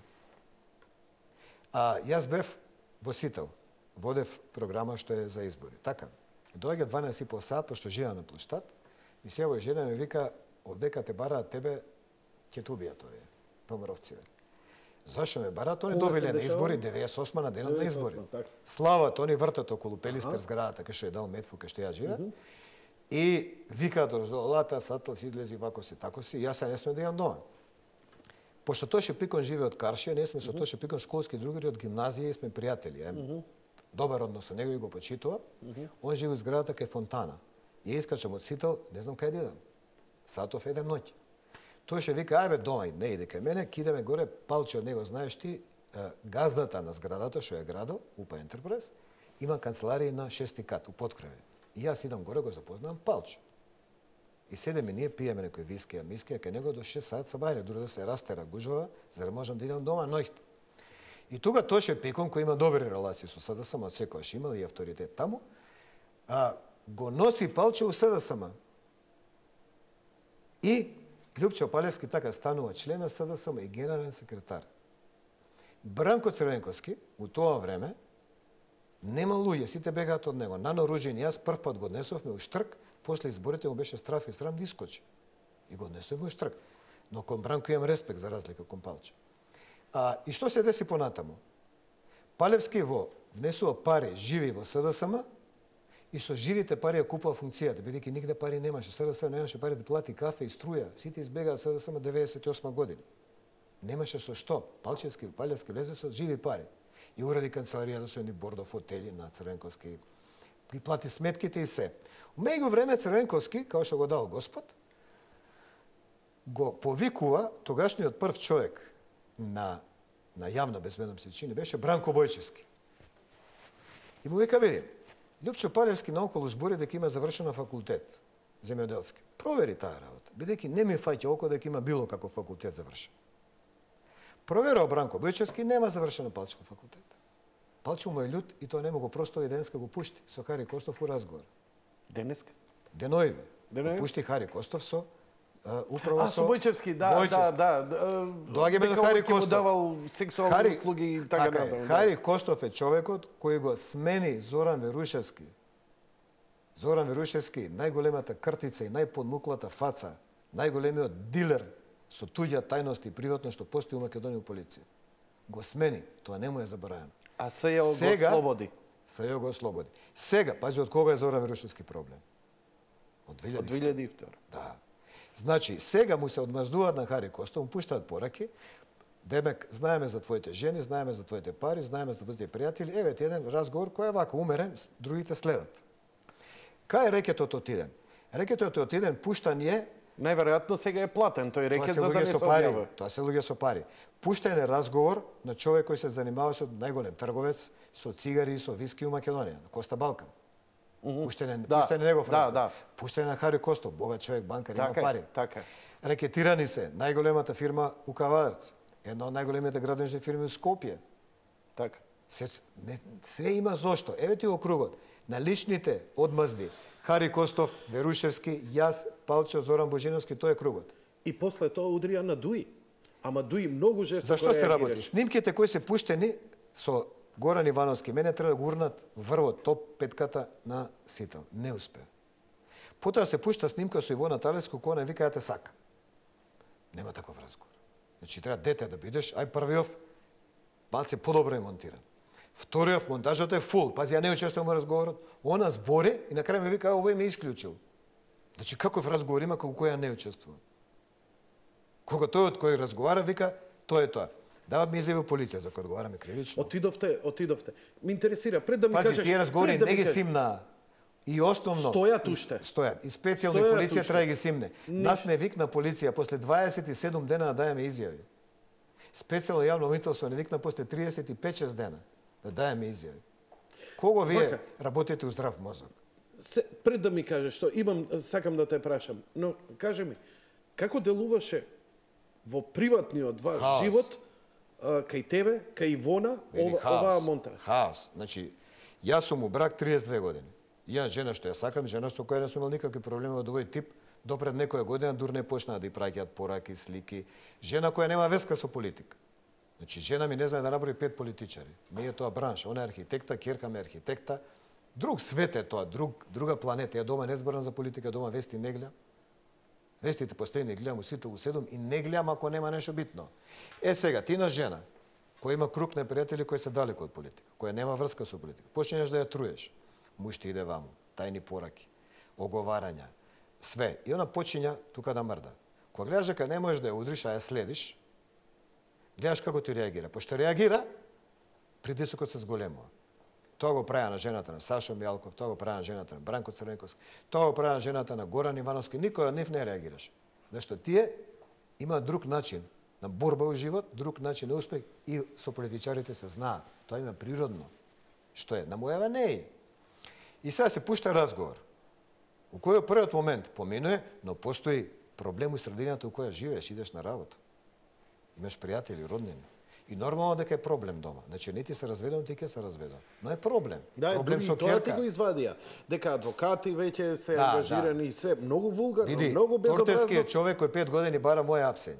А јас бев во сител, водев програма што е за избори. Така, доаѓа 12,5 сат, пошто живеа на площад, и се овој жена ми вика, овдека те бараат тебе, ќе те убијат овие ВМРО-вци. Зашо ме бараат? Они добиле на избори 98 на денот на избори. Слават, они вртат околу Пелистер зградата, кај што е дал Метфу, кај што ја живеа. И викаат од Лата, Сатал си излези вако си, тако си, јас се не сме да јам дома. Пошто Тоше Пикон живе од Каршија, ние сме со Тоше Пикон школски другари од гимназија и сме пријатели. Добар однос со него и го почитува. Он живе во зградата кај Фонтана. Ја искачам од сител, не знам кај да идам. Сатов еден ноќ. Тоше вика, ајбе дома, не иде кај мене, кидеме горе, Палче од него, знаеш ти, газдата на зградата што ја градал, УПА Ентерпрайз, има канцеларија на 6-ти кат, у поткреве. И јас идам горе, го запознавам Палче. И седеме ние, пиеме некој виски, миски, кај него до 6 саат са бајле, дури да се растера гужва, за да можам да идам дома ноќта. И тука Тоше Пикон, кој има добри релации со СДСМ, од секојаш имал и авторитет таму, го носи Палче у СДСМ. И Љупчо Палевски така станува член на СДСМ и генерален секретар. Бранко Црвенковски, у тоа време, нема луѓе, сите бегаат од него. Нано Ружин, јас прв пат го однесовме у штрк, после изборите му беше страф и срам да искочи. И го однесовме у штрк. Но кон Бранко имам респект за разлика кон Палче. И што се деси понатаму? Палевски внесува пари живи во СДСМ и со живите пари ја купува функцијата, бидејќи нигде пари немаше. СДСМ немаше пари да плати кафе и струја. Сите избегаат СДСМ 98 година. Немаше со што. Палевски влезе со живи пари. И уреди канцеларија да се едни бордо фотели на Црвенковски. И плати сметките и се. У меѓувреме Црвенковски, као што го дал Господ, го повикува тогашниот прв човек на јавна безбедност се чини, беше Бранко Бојчевски. И му вика, види, Лјупчо Палевски наоколу збори дека има завршено факултет земјоделски. Провери таа работа, бидејќи не ми фаќа око дека има било каков факултет завршен. Проверao Бранко Бојчевски, нема завршено Палчко факултет. Палчо му е лют и тоа не му го простои денеска го пушти со Хари Костов у разговор. Денеска? Деноиве. Пушти Хари Костов со управо со Бојчевски, да. Доаѓаме до Хари Костов. Давал сексуални услуги и така натаму. Хари Костов е човекот кој го смени Зоран Верушевски. Зоран Верушевски, најголемата кртица и најподмуклата фаца, најголемиот дилер со туѓа тајности и приватно што постои у Македонија полиција. Го смени, тоа не му е заборавено. А сега го слободи. Сега го слободи. Сега, пази, од кога е Зоран Верушевски проблем? Од 2002. Да. Значи, сега му се одмаздуваат на Хари Костов, му пуштаат пораки, демек, знаеме за твоите жени, знаеме за твоите пари, знаеме за твоите пријатели, еве ти еден разговор кој е вака, умерен, другите следат. Кај е рекетот отиден? Рекетот отиден пуштан е... Најверојатно сега е платен тој рекет за да не се објавува. Тоа се луѓе со пари. Пуштен е разговор на човек кој се занимаваше од најголем трговец со цигари и со виски у Македонија, Коста Балкан. Пуштен е негов разговор. Пуштен е на Хари Костов, богат човек, банкар, има пари. Така. Рекетирани се најголемата фирма у Кавадарц, една од најголемите градински фирми у Скопје. Така. Се има зошто. Еве ти го кругот. На личните одмазди Хари Костов, Верушевски, јас, Палчо, Зоран Божиновски, тој е кругот. И после тоа удрија на Дуи. Ама Дуи многу жестоко реагира. Зашто се работи? Снимките кои се пуштени со Горан Ивановски, мене треба да го урнат врвот, топ петката на Сител. Не успе. Потоа се пушта снимка со Ивона Талеско, која не вика, ја те сака. Нема таков разговор. Значи, треба дете да бидеш, ај првиот малце подобро е монтиран. Вториот монтажот е фул. Пази, ја не учествувам во разговорот. Она збори и на крај ме вика, овој ме исклучил. Значи, каков разговор има кога кој ја не учествува? Кога тој од кој разговара, вика, тоа е тоа. Дават ми изјави полиција за кој одговараме кривично. Отидовте. Ме интересира, пред да ми кажеш... Пази, тие разговори не ги симна. И основно... Стојат уште. Стојат. И специјално полиција треба да ги симне. Нас не викна полиција после 27 дена да даеме изјави. Специјално јавно обвинителство не викна после 35-6 дена да даеме изјави. Кого вие работите у здрав мозок? Пред да ми кажеш што сакам да те прашам, но кажи ми, како делуваше во приватниот живот кај тебе, кај Ивона, оваа монтаж? Хаос. Значи, јас сум у брак 32 години. Ја жена што ја сакам, жена со која не сум имал никакви проблеми од овој тип, допред некоја година дур не почнаа да ја праќаат пораки, слики. Жена која нема веска со политика. Значи, жена ми не знае да направи 5 политичари. Не е тоа бранш, она е архитекта, ќерка ми е архитекта. Друг свет е тоа, друга планета. Ја дома не зборам за политика, дома вести не гледам. Вестите постои не гледам у Сител у 7 и не гледам ако нема нешто битно. Сега, ти на жена, која има круг на пријатели кои се далеко од политика, која нема врска со политика, почнеш да ја труеш. Муж иде ваму, тајни пораки, оговарања, све. И она почиња тука да мрда. Кога гледаш дека не можеш да ја удриш, а ја следиш, гледаш како ти реагира. Пошто реагира, притисокот се зголемува. Тоа го правиа на жената на Сашо Мијалков, тоа го правиа на жената на Бранко Црвенковски, тоа го правиа на жената на Горан Ивановски, никој од нив не реагираше. Зашто тие имаат друг начин на борба во живот, друг начин на успех и со политичарите се знаат. Тоа има природно. Што е? На мојава не е. И сега се пушта разговор, у кој првиот момент поминуе, но постои проблем у средината у која живееш, идеш на работа. Имаш пријатели, роднини. И нормално дека е проблем дома. Значи, не ти се разведен, ти ќе се разведен. Но е проблем. Да, проблем со тоа ти ќерка. го извадија. Дека адвокати веќе се ангажирани и све. Многу вулгарно, Види, многу безобразно. Тортески е човек кој 5 години бара моја апсење.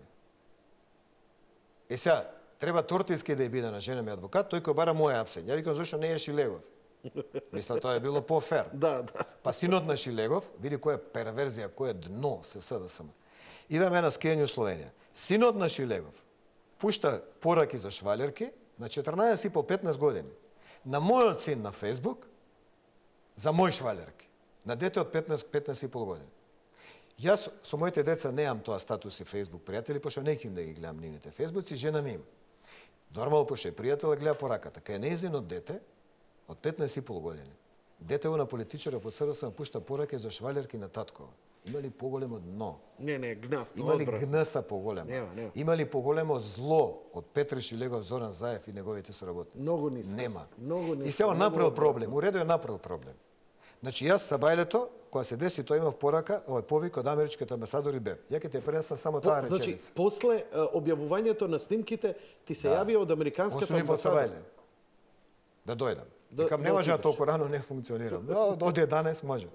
Сега, треба Тортески да ја биде на жена ми адвокат, тој кој бара моја апсење. Ја викам, зашто не е Шилегов? Мисля, тоа е било по-фер. Да. Па синот на Шилегов, види која перверзија, која дно се СДСМ. Идаме на скијање у Словенија. Синот на Шилегов пушта пораки за швалерки на 14,5-15 години. На мојот син на Фейсбук за мој швалерки. На дете од 15,5 години. Јас со моите деца неам тоа статуси Фейсбук пријатели, пошто не ќе да ги гледам нивните Фейсбуци, жена ми има. Нормално пошто е пријател да гледа пораката. Кај нејзиното дете од 15,5 години. Детево на политичаров од СДСМ пушта пораки за швалерки на таткова. Има ли поголемо дно? Не, гнасно. Има ли гнса поголема? Нема. Има ли поголемо зло од Петри Шилегов, Зоран Заев и неговите соработници? Многу ниско. Нема. Многу ниско. И се он направил проблем. Уредо е направил проблем. Значи јас са бајлето, кога се деси тоа имав порака, повик од америчките амбасадори бев. Ја ќе те пренесам само таа реченица. Значи, после објавувањето на снимките, ти се јавија од американската амбасада. Да дојдам. Викам, не може, толку рано не функционирам. Од 11 може.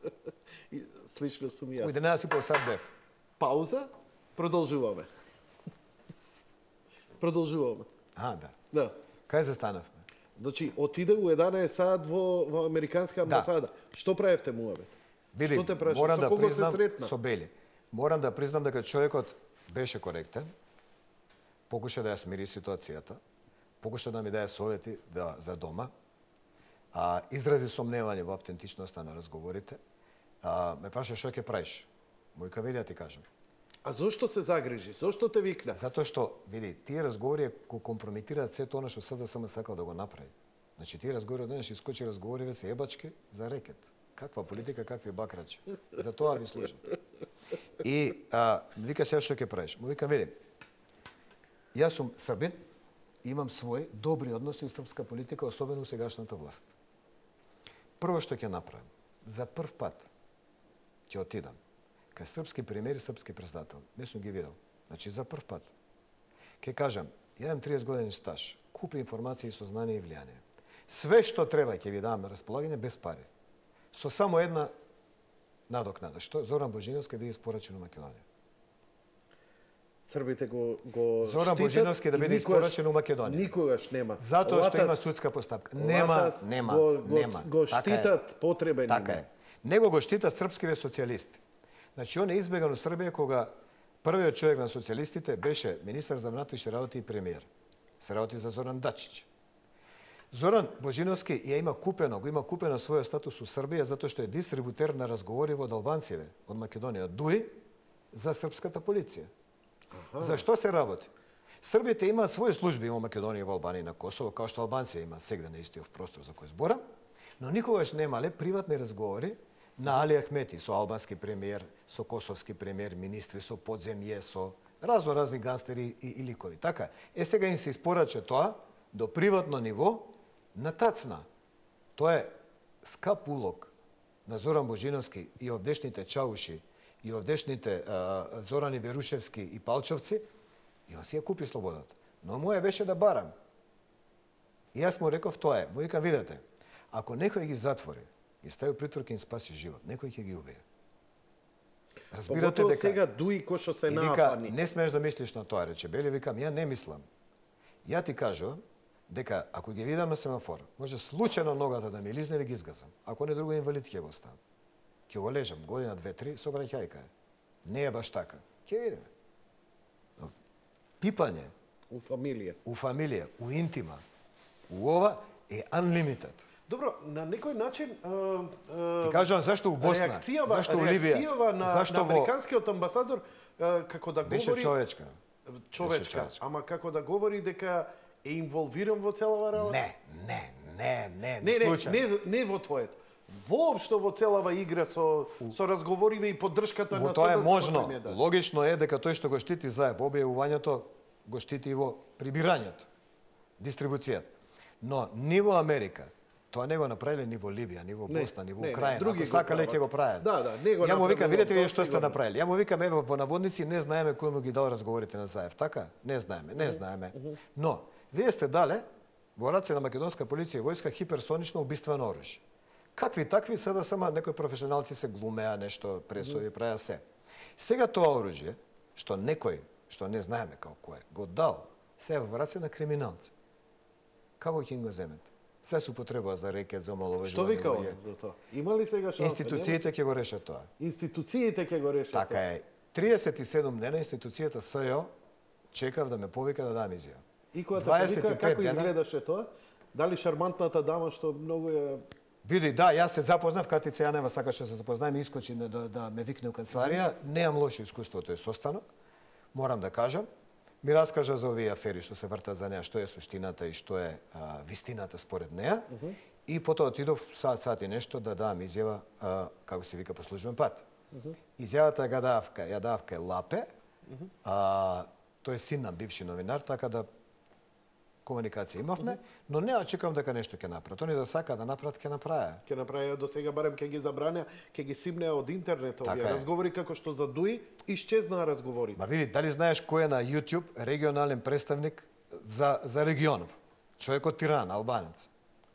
Слично сум јас. У 11,5 сат бев. Пауза, продолжуваме. Продолжуваме. Да. Да. Кај застанавме? Значи, отиде у 11 сат во американска амбасада. Што правевте муавет? Види, морам да признам со Бели. Морам да признам дека човекот беше коректен, покуша да ја смири ситуацијата, покуша да ми даде совети за дома, изрази сомневање во автентичноста на разговорите, ме праша што ќе правиш. Мојка види да ти кажам. А зошто се загрижи? Зошто те викна? Затоа што, види, тие разговори го компрометираат сето она што СДСМ сакал да го направи. Значи, тие разговори денес искочи разговори се ебачки за рекет. Каква политика, какви бакрачи. За тоа ви служат. И вика сега што ќе правиш? Му викам, види, јас сум србин, имам своји добри односи у српска политика, особено у сегашната власт. Прво што ќе направам, за прв пат ќе отидам кај српски премиер и српски председател. Не сум ги видел. Значи, за прв пат. Ќе кажам, ја имам 30 години стаж, купи информации со знание и влијание. Све што треба ќе ви дам на располагање без пари. Со само една надокнада, што Зоран Божиновски биде испорачен у Македонија. Србите го Зоран Божиновски да биде испорачен у Македонија. Никогаш нема. Затоа што има судска постапка. Нема. Го штитат потребен. Така е. Него го штитат српскиве социјалисти. Значи, он е избеган у Србија кога првиот човек на социјалистите беше министар за внатрешни работи и премиер. Се работи за Зоран Дачич. Зоран Божиновски ја има купено својот статус у Србија затоа што е дистрибутер на разговори од албанците од Македонија, од ДУИ, за српската полиција. Зашто се работи? Србите имаат своји служби во Македонија, во Албанија и на Косово, како што Албанците имаат сегде на истиот простор за кој зборам, но никогаш немале приватни разговори на Али Ахмети со албански премиер, со косовски премиер, министри, со подземје, со разни гангстери и ликови. Така, сега им се испорача тоа до приватно ниво на тацна. Тоа е скап улог на Зоран Божиновски и овдешните чауши, и овдешните Зорани Верушевски и Палчовци, и он си ја купи слободата. Но моја беше да барам. И јас му реков тоа е. Му викам, видете, ако некој ги затвори, и стави притвор, ќе им спаси живот, некој ќе ги убие. Разбирате дека сега дуи кој што се напани. напани. Не смееш да мислиш на тоа, рече Бели, викам, ја не мислам. Ја ти кажувам дека ако ги видам на семафор, може случајно ногата да ми лизне или ги изгазам. Ако не друго инвалид ќе го оставам. Ќе го лежам година, 2-3, со браќајка. Не е баш така. Ќе видиме. Но пипање У фамилија, у интима, у ова е unlimited. Добро, на некој начин ти кажувам зашто у Босна, зашто у Либија, зашто на американскиот амбасадор како да беше говори човечка. Ама како да говори дека е инволвиран во целава работа? Не во твоето. Воопшто во целава игра со разговориве и поддршката на тоа е можно. Логично е дека тој што го штити Заев во објавувањето го штити и во прибирањето, дистрибуцијата. Но ниво Америка, тоа не го направиле ни во Либија, ни во Босна, ни во Украина. Ако сакале ќе го прават. Ја му викам, видете ви што сте направили. Ја му викам, еве во наводници не знаеме кој му ги дал разговорите на Заев, така? Не знаеме. Но вие сте дале во раце на македонска полиција и војска хиперсонично убиствено оружје. Какви такви се да само некои професионалци се глумеа нешто, пресови, правеа се. Сега тоа оружје што некој што не знаеме како кој го дал, се во раце на криминалци. Како ќе го земете? Се се употребува за рекет, за омаловажување. Што вика он за тоа? Има ли сега шанса? Институциите ќе го решат тоа. Институциите ќе го решат. Така е. 37 дена институцијата СЈО чекав да ме повика да дам изјава. И кога те повика, како дена- изгледаше тоа? Дали шармантната дама што многу ја... Види, да, јас се запознав, Катица Јанева сакаше да се запознаеме, искочи да ме викне у канцеларија. Неам лошо искуство тој состанок, морам да кажам. Ми раскажа за овие афери што се вртат за неа, што е суштината и што е вистината според неа. И потоа отидов сат и нешто да дам изјава, како се вика, по службен пат. Изјавата ја давав кај Лапе, тој е син на бивши новинар, така да комуникација имавме, но не очекувам дека нешто ќе направат. Они да сака да направат, ќе направи. Ќе направи до сега барем ќе ги забранеа, ќе ги симнеа од интернет овие Така е. разговори како што за Дуи исчезнаа разговори. Ма види, дали знаеш кој е на YouTube регионален представник за регионов? Човек од Тирана, албанец.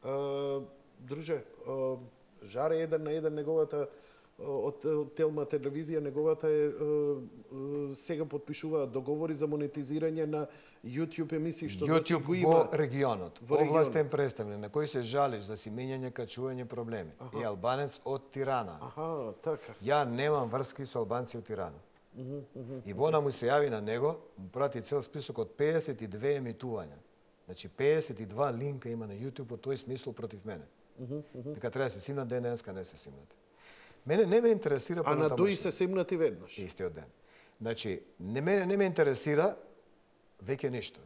Друже, жаре 1:1 неговата од Телма телевизија, неговата е сега подпишуваат договори за монетизирање на YouTube емисии што значи YouTube го има во регионот, во регионот. овластен представник на кој се жалиш за симењање, качување проблеми. И албанец од Тирана. Аха, така. Ја немам врски со албанци од Тирана. И вона му се јави на него, му прати цел список од 52 емитувања. Значи 52 линка има на YouTube од тој смисол против мене. Дека треба да се симнат ден денеска, не се симнат. Мене не ме интересира А на понатамошно. Дуи се симнати веднаш. Истиот ден. Значи, не ме интересира веќе ништо.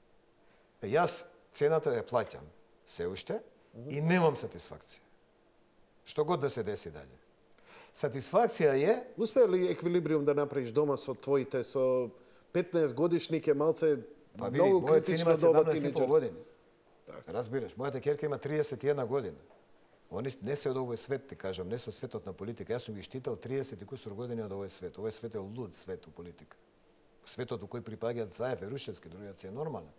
Јас цената ја плаќам се уште и немам сатисфакција. Што год да се деси дале. Сатисфакција е Успеа ли еквилибриум да направиш дома со твоите, со 15 годишник е малце па види, многу мојот син критична има доба 17,5 тинеџер. години. Разбираш, мојата ќерка има 31 година. Они не се од овој свет, ти кажам, не се од светот на политика. Јас сум ги штитал 30 и кусур години од овој свет. Овој свет е луд свет у политика. Светот у кој припаѓаат Заев, Верушевски, другиот се е нормален.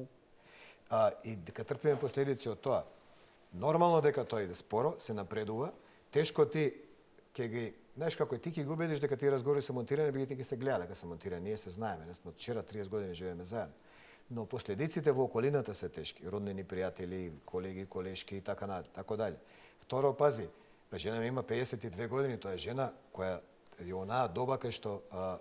И дека трпиме последици од тоа. Нормално дека тоа иде споро, се напредува. Тешко ти ќе ги, знаеш како ти ќе ги убедиш дека тие разговори се монтирани, бидејќи ги се гледа дека се монтирани. Ние се знаеме, ние сме од вчера 30 години живееме заедно. Но последиците во околината се тешки. Роднини, пријатели, колеги, колешки и така дали. Второ, пази, жена ми има 52 години, тоа е жена која е онаа доба кај што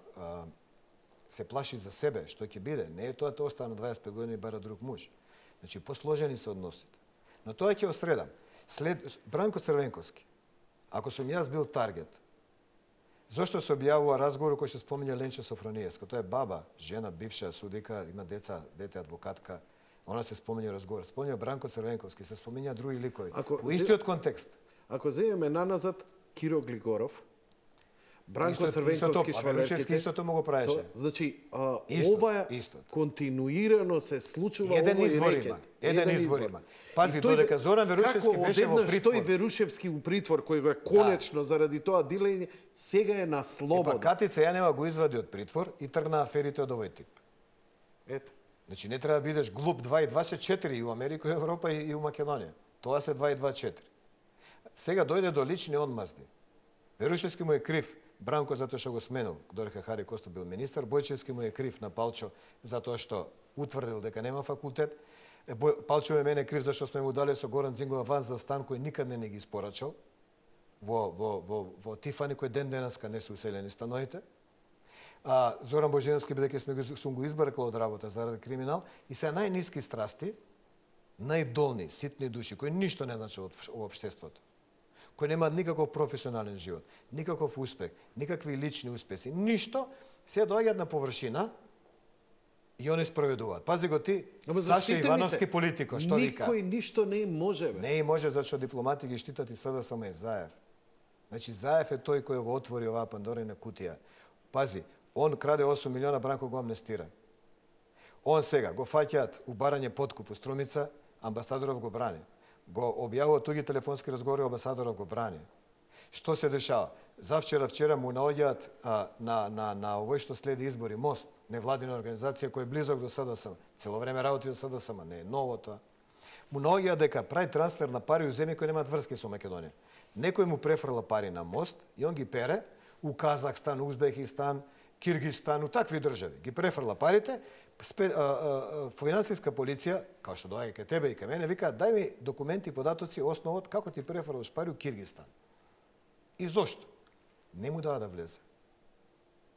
се плаши за себе, што ќе биде. Не е тоа остана на 25 години и бара друг муж. Значи, посложени се односите. Но тоа ќе осредам. Бранко Црвенковски, ако сум јас бил таргет, зошто се објавува разговор кој се спомиња Ленче Софрониевска? Тоа е баба, жена, бивша судика, има деца, дете адвокатка. Она се спомиња разговор. Спомиња Бранко Црвенковски, се спомиња други ликови. Во истиот контекст. Ако земеме наназад Киро Глигоров, Бранко Црвенковски Верушевски истото му го правеше. Значи, Истот, ова истот. континуирано се случува Еден овој извор рекет. има. Еден извор има. Пази, И тој- додека Зоран Верушевски беше во Како притвор. одеднаш тој Верушевски у притвор, кој го е конечно заради тоа дилење, сега е на Па слобода. Катица Јанева го извади од притвор и тргна аферите од овој тип. Ето. Значи не треба да бидеш глуп 2 и 2 се 4 и у Америка, и у Европа и у Македонија. Тоа се 2 и 2 4. Сега дојде до лични одмазди. Верушевски му е крив Бранко затоа што го сменил, додека Хари Костов бил министар, Бојчевски му е крив на Палчо затоа што утврдил дека нема факултет. Палчо е мене крив зашто сме му дали со Горан Цингов аванс за стан кој никад не ги испорачал во Тифани кој ден денеска не се уселени становите. Зоран Божиновски бидејќи сум го избркал од работа заради криминал и се најниски страсти, најдолни, ситни души кои ништо не значат во општеството, кои немаат никаков професионален живот, никаков успех, никакви лични успеси, ништо, се доаѓаат на површина и они спроведуваат. Пази го ти, Саша Ивановски политико, што вика? Никој ништо не им може, бе. Не им може, зашто дипломати ги штитат и СДСМ и Заев. Значи, Заев е тој кој го отвори оваа Пандорина кутија. Пази, он краде 8 милиона, Бранко го амнестира. Он сега го фаќаат у барање подкуп у Струмица, амбасадоров го брани. Го објавува туги телефонски разговори, амбасадоров го брани. Што се дешава? Вчера му наоѓаат на овој што следи избори Мост, невладина организација која е близок до СДСМ. Цело време работи до СДСМ, не е ново тоа. Му наоѓаат дека прави трансфер на пари у земји кои немаат врски со Македонија. Некој му префрла пари на Мост и он ги пере у Казахстан, Узбекистан, Киргизстан, у такви држави. Ги префрла парите, финансиска полиција, као што доаѓа кај тебе и кај мене, вика, дај ми документи, податоци, основот како ти префрлаш пари у Киргизстан. И зошто? Не му дава да влезе.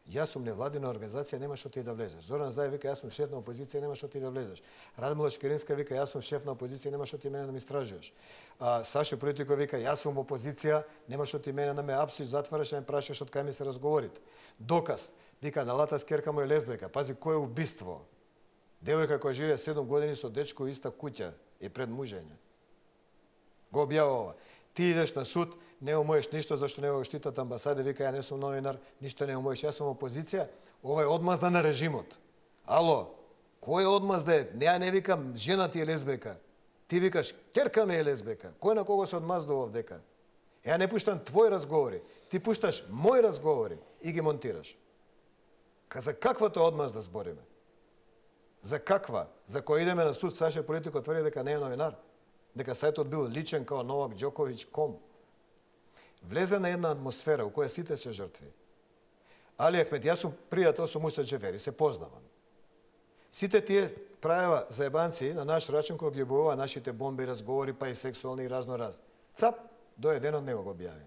Јас сум невладина организација, нема што ти да влезеш. Зоран Заев вика, јас сум шеф на опозиција, нема што ти да влезеш. Радмила Шкеринска вика, јас сум шеф на опозиција, нема што ти мене да ме истражуваш. Сашо Политико вика, јас сум опозиција, нема што ти мене да ме апсиш, затвараш, да ме прашаш од кај ми се разговорите. Доказ, вика, на Лата Скерка му е лесбека. Пази, кој е убиство? Девојка која живее 7 години со дечко иста куќа и пред мужење. Го објавува. Ти идеш на суд, не умоеш ништо зашто не го штитат амбасаде, вика ја не сум новинар, ништо не умоеш, јас сум опозиција, ова е одмазда на режимот. Ало, кој одмазда е? Не викам жена ти е лесбека. Ти викаш керка ми е лесбека. Кој на кого се одмаздува овдека? Ја не пуштам твои разговори, ти пушташ мои разговори и ги монтираш. За каквата одмазда збориме? За каква? За која идеме на суд, Саша Политико тврди дека не е новинар? Дека сајтот бил личен као Новак Џоковиќ.ком. Влезе на една атмосфера у која сите се жртви. Али Ахмет, јас сум пријател со Муса Џефери, се познавам. Сите тие правева заебанци на наш рачун кој ги објавува нашите бомби, разговори, па и сексуални и разно. Цап, дојде ден од него го објави.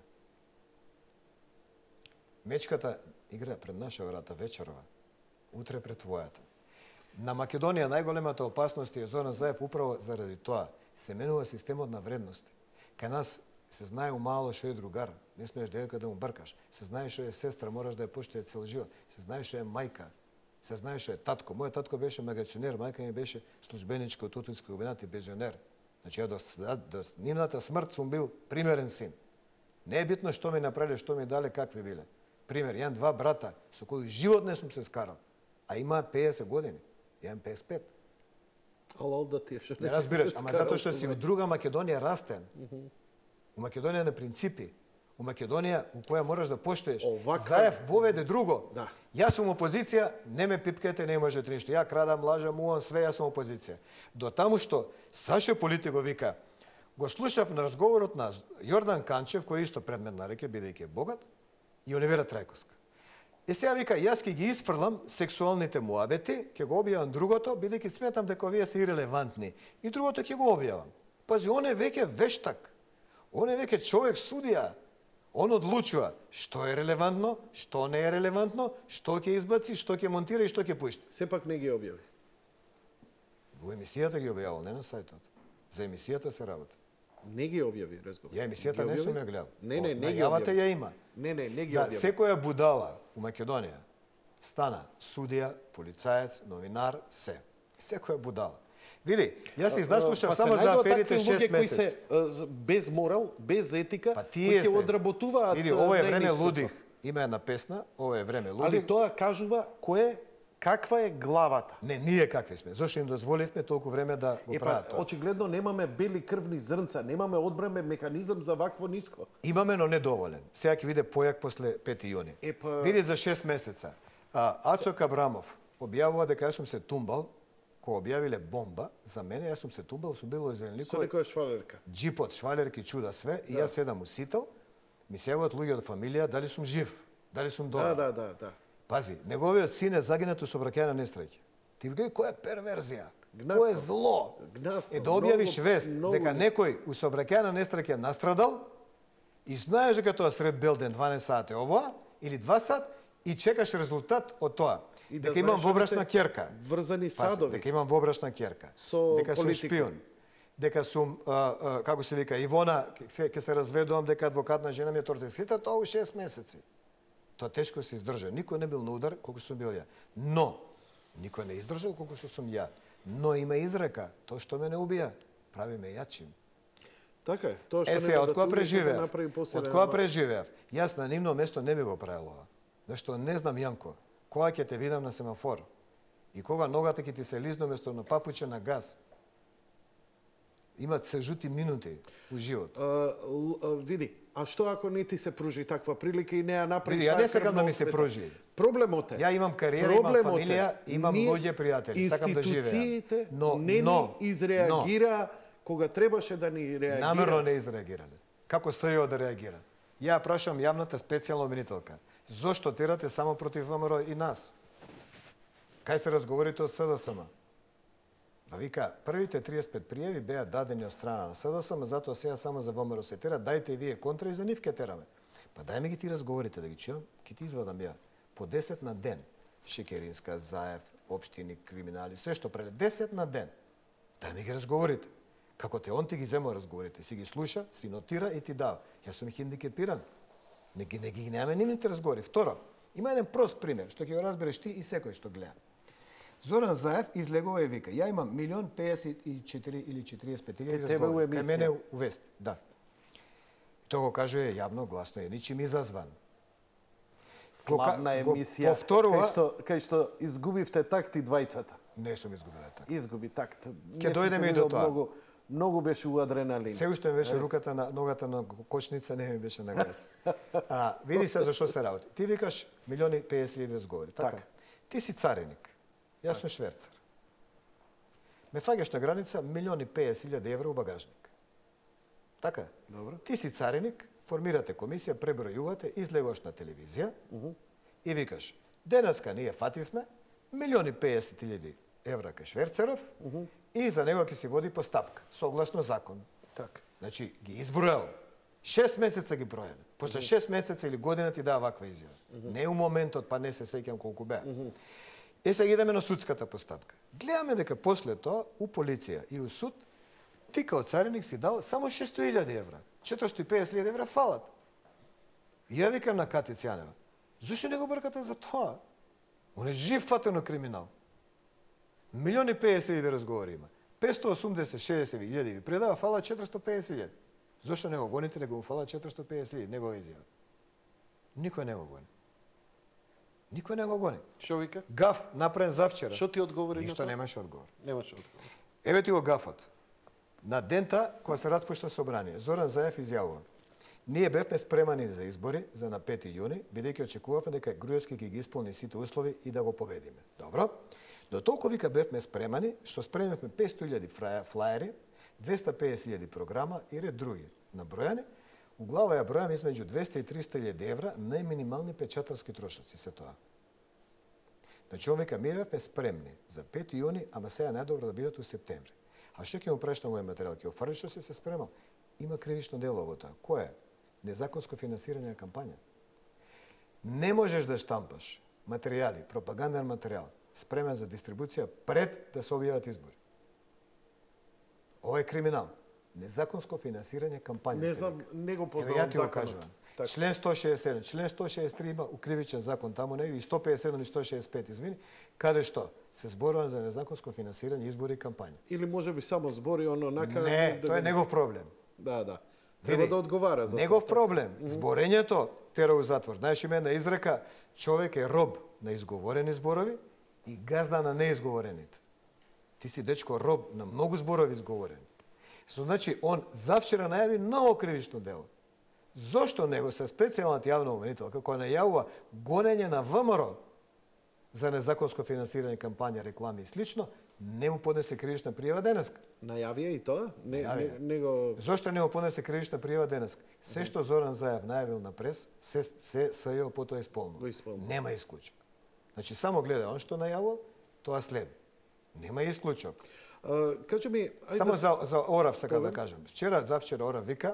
Мечката игра пред наша врата вечерова, утре пред твојата. На Македонија најголемата опасност е Зоран Заев управо заради тоа. Се менува системот на вредности. Кај нас се знае умало што е другар, не смееш девојка да му бркаш. Се знае што е сестра, мораш да ја поштuje цел живот. Се знае што е мајка, се знае што е татко. Мојот татко беше магационер, мајка ми беше службеничка од Тутински комбинат и пензионер. Значи, ја до нивната смрт сум бил примерен син. Не е битно што ми направиле, што ми дале, какви биле. Пример, јан два брата со кои живот не сум се скарал, а имаат 50 години, јан 55. Алал да ти што не разбираш, ама затоа што си од друга Македонија растен. У Македонија на принципи, у Македонија у која мораш да поштуеш. Заев воведе друго. Да. Јас сум опозиција, не ме пипкете, не можете ништо. Ја крадам, лажам, мувам све, јас сум опозиција. До таму што Сашо Политико вика, го слушав на разговорот на Јордан Канчев, кој исто предмет на реке, бидејќи е богат, и Оливера Трајковска. И сега вика, јас ќе ги isfрлам сексуалните муабети, ќе го објавам другото, бидејќи сметам дека овие се ирелевантни. И другото ќе го објавам. Пази, он е веќе вештак. Он е веќе човек судија. Он одлучува што е релевантно, што не е релевантно, што ќе избаци, што ќе монтира и што ќе пушти. Сепак не ги објави. Во емисијата ги објавил, не на сајтот. За емисијата се работи. Не ги објави разговор. Ја емисијата не сум ја гледал. Не ги објави. Најавата ја има. Не ги да, објави. секоја будала у Македонија стана судија, полицаец, новинар, се. Секоја будала. Види, јас се изнаслушав само за аферите 6 месеци. Без морал, без етика, кои ќе одработуваат. Види, ово е време лудих. Има една песна, ово е време лудих. Али тоа кажува каква е главата. Не, ние какви сме. Зошто им дозволивме толку време да го прават тоа? Очигледно немаме бели крвни зрнца, немаме одбране механизам за вакво ниско. Имаме, но недоволен. Сега ќе биде појак после 5 јуни. Види за 6 месеца. Ацок Абрамов објавува дека јас сум се тумбал, кога објавиле бомба, за мене јас сум се тумбал, сум бил зеленлико. Со некоја швалерка. Джипот, швалерки, чуда све, и јас седам усител, ми се јавуваат луѓе од фамилија, дали сум жив, дали сум добар. Да. Пази, неговиот син е загинат у сообраќајна несреќа. Ти гледај која перверзија, кој е зло. Е да објавиш вест дека некој у сообраќајна несреќа настрадал и знаеш дека тоа сред бел ден 12 сати ова или 2 сат и чекаш резултат од тоа. Дека имам вобрашна ќерка. Врзани садови. Дека имам вобрашна ќерка. Дека сум шпион. Дека сум, како се вика, Ивона, ќе се разведувам дека адвокат на жена ми е тортесита, тоа у 6 месеци. Тоа тешко се издржа. Никој не бил на удар колку сум бил ја. Но, никој не издржал колку што сум ја. Но има изрека, тоа што ме не убија, прави ме јачим. Така е. Тоа што сега, од кога преживеав? Од кога преживеав? Јас на нивно место не би го правил ова. Зашто не знам, Јанко, кога ќе те видам на семафор и кога ногата ќе ти се лизне место на папуче на газ. Имат се жути минути у живот. Види, а што ако не ти се пружи таква прилика и не ја направиш? Види, ја не сакам да ми се пружи. Проблемот е. Ја имам кариера, имам фамилија, имам луѓе пријатели, сакам да живеам. Институциите не ни изреагира кога требаше да ни реагира. Намерно не изреагирале. Како СЈО да реагира? Ја прашам јавната специјална обвинителка. Зошто терате само против ВМРО и нас? Кај се разговорите од СДСМ? Па вика, првите 35 пријави беа дадени од страна на СДСМ, затоа сега само за ВМРО се тера, дајте и вие контра и за нив ке тераме. Па дај ми ги ти разговорите да ги чуам, ќе ти извадам ја. по 10 на ден. Шекеринска, Заев, општини, криминали, све што прави 10 на ден. Да ми ги разговорите. Како те он ти ги зема разговорите, си ги слуша, си нотира и ти дава. Јас сум хендикепиран. Не ги немаме нивните разговори. Второ, има еден прост пример, што ќе го разбереш ти и секој што гледа. Зоран Заев излегува и вика, ја имам 1.054 или 45.000 разговори. Кај мене у вест. Да. Тоа го кажува јавно, гласно е, ничим изазван. Славна емисија, кај што изгубивте такт и двајцата. Не сум изгубила такт. Изгуби такт. Ке дојдеме и до тоа. Многу беше у адреналин. Се уште ми беше руката на ногата на кочница, не ми беше на газ. Види се за што се работи. Ти викаш 1.050.000 разговори, така? Ти си цареник. Јас сум шверцар. Ме фаќаш на граница 1.050.000 евра у багажник. Така? Добро. Ти си цареник, формирате комисија, пребројувате, излегуваш на телевизија и викаш, денеска ние фативме 1.050.000 евра кај шверцаров и за него ќе се води постапка, согласно закон. Така. Значи, ги избројал. 6 месеца ги бројале. После 6 месеца или година ти дава ваква изјава. Не у моментот, па не се сеќам колку беа. Сега идеме на судската постапка. Гледаме дека после тоа, у полиција и у суд, ти као цареник си дал само 600.000 евра. 450.000 евра фалат. И ја викам на Кати Цјанева, зашто не го бркате за тоа? Он е жив фатено криминал. 1.050.000 разговори има. 580-60.000 ви предава, фала 450.000. Зошто не го гоните, него му фала 450.000, негова изјава. Никој не го гони. Никој не го гони. Шо вика? Гаф направен завчера. Шо ти одговори? Ништо немаше одговор. Немаше одговор. Еве ти го гафот. На дента кога се распушта собрание, Зоран Заев изјавува: ние бевме спремани за избори за на 5 јуни, бидејќи очекувавме дека Груевски ќе ги исполни сите услови и да го победиме. Добро? До толку вика бевме спремани, што спремивме 500.000 флаери, 250.000 програма и ред други набројани. У глава ја бројам измеѓу 200 и 300.000 евра најминимални печатарски трошоци се тоа. Значи, он вика, ми бевме спремни за 5 јуни, ама сега најдобро да бидат у септември. А што ќе му прештам овој материјал? Ќе офарли што се спремал? Има кривично дело во тоа. Кое е? Незаконско финансирање на кампања. Не можеш да штампаш материјали, пропаганден материјал, спремен за дистрибуција пред да се објават избори. Ова е криминал. Незаконско финансирање кампања. Не знам, не го познавам ја ти го законот. кажувам. Член 167, член 163 има у кривичен закон таму негде и 157 и 165, извини, каде што се зборува за незаконско финансирање избори и кампања. Или може би само збори оно нака... Не, тоа е негов проблем. Да. Треба да одговара за негов проблем. Зборењето тера у затвор. Знаеш, има една изрека, човек е роб на изговорени зборови и газда на неизговорените. Ти си, дечко, роб на многу зборови изговорени. Значи, он завчера најави ново кривично дело. Зошто него се специјалната јавна обвинителка која најавува гонење на ВМРО за незаконско финансирање кампања, реклами и слично, не му поднесе кривична пријава денеска? Најавија и тоа? Не го... Зошто не му поднесе кривична пријава денеска? Се што Зоран Заев најавил на прес, се СЈО потоа исполнува. Нема исклучок. Значи, само гледа он што најавил, тоа следи. Нема исклучок. Кажи ми... Само за Орав сакам да кажам. Завчера Орав вика,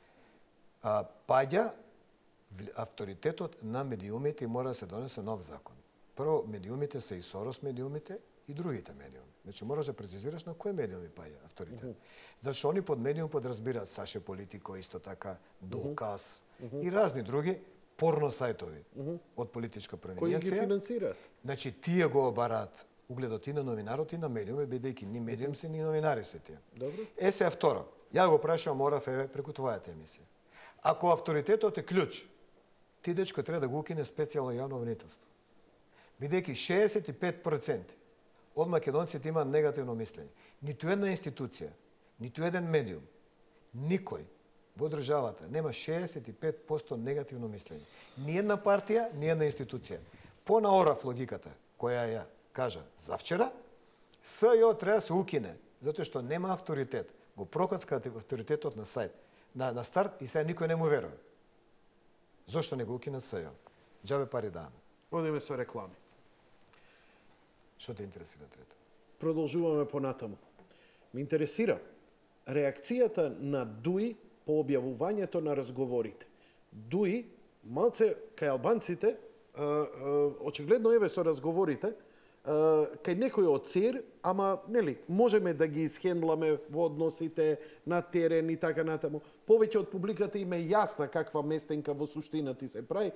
паѓа авторитетот на медиумите и мора да се донесе нов закон. Прво, медиумите се и Сорос медиумите и другите медиуми. Значи, мораш да прецизираш на кој медиуми паѓа авторитет. Зашто они под медиум подразбираат Саше Политико, исто така, Доказ и разни други порно сајтови од политичка провинција. Кои ги финансираат? Значи, тие го обараат угледот и на новинарот и на медиуми, бидејќи ни медиум се, ни новинари се тие. Добро. Сега второ, ја го прашувам Орав преку твојата емисија. Ако авторитетот е клjuč, ти, дечко, треба да го укине специјално јавно обвинителство. Бидејќи 65% од македонците има негативно мислење. Ниту една институција, ниту еден медиум, никој во државата нема 65% негативно мислење. Ни една партија, ни една институција. По на Орав логиката, која ја кажа завчера, СЈО треба да се укине, затоа што нема авторитет. Го прокоцка авторитетот на сајт, на старт и сега никој не му верува. Зошто не го укинат СЈО? Џабе пари даваме. Одиме со реклами. Што те интересира трето? Продолжуваме понатаму. Ме интересира реакцијата на ДУИ по објавувањето на разговорите. ДУИ, малце кај албанците, очигледно еве со разговорите, кај некој од СЕР, ама нели, можеме да ги исхендламе во односите на терен и така натаму. Повеќе од публиката им е јасна каква местенка во суштина ти се прави,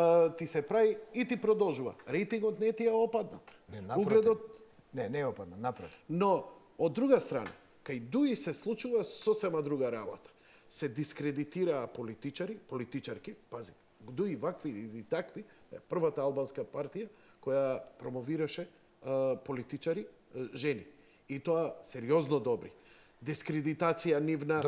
и ти продолжува. Рейтингот не ти е опаднат. Угледот не е опаднат, напротив. Но од друга страна, кај ДУИ се случува сосема друга работа. Се дискредитираа политичарки, пази, ДУИ вакви и такви, првата албанска партија која промовираше политичари, жени. И тоа сериозно добри. Дискредитација нивна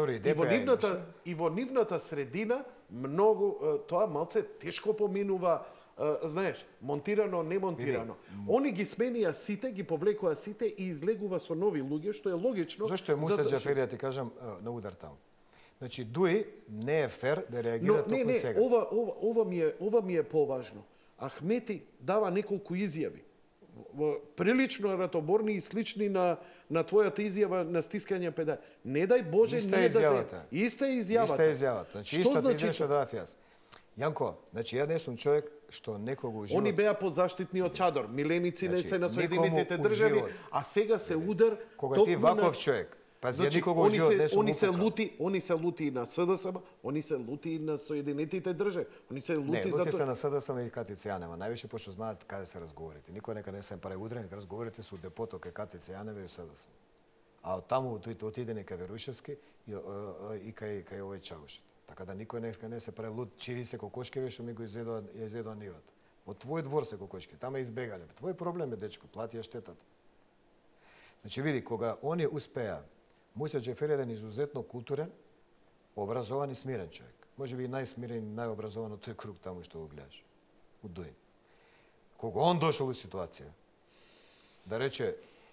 и во нивната средина многу тоа малце тешко поминува, знаеш, монтирано, немонтирано. Они ги сменија сите, ги повлекоа сите и излегува со нови луѓе, што е логично. Зошто е Муса Џафери, ти кажам, на удар таму? Значи, ДУИ не е фер да реагира токму сега. Ова ми е поважно. Ахмети дава неколку изјави. Прилично ратоборни и слични на твојата изјава на стискање педали. Не дај Боже, Иста е изјавата. Иста е изјавата. Значи, истата идеја што давав јас. Јанко, значи, ја не сум човек што некого ужива... Они беа позаштитни од чадор. Миленици не се на Соединетите држави, а сега се удар... Кога ти ваков човек, пази, ја никого уживот не сум упукал. Они се лути и на СДСМ, они се лути и на Соединетите држави. Они се лути не, лути се на СДСМ и Катица Јанева, највише пошто знаат каде се разговорите. Никој нека не се прави удрен, нека разговорите со депото кај Катица Јанева и СДСМ. А од таму отидени кај Верушевски и кај овој Чаушет. Така да никој нека не се прави луд, чиви се кокошкеве што ми го изедоа нивата. Од твој двор се кокошки, тама избегале. Твој проблем е, дечко, платија штетата. Значи види, кога они успеа, Муса Џафери е еден изузетно културен, образован и смирен човек. Може би и најсмирен и најобразован од тој круг таму што го гледаш. Од ДУИ. Кога он дошол у ситуација, да рече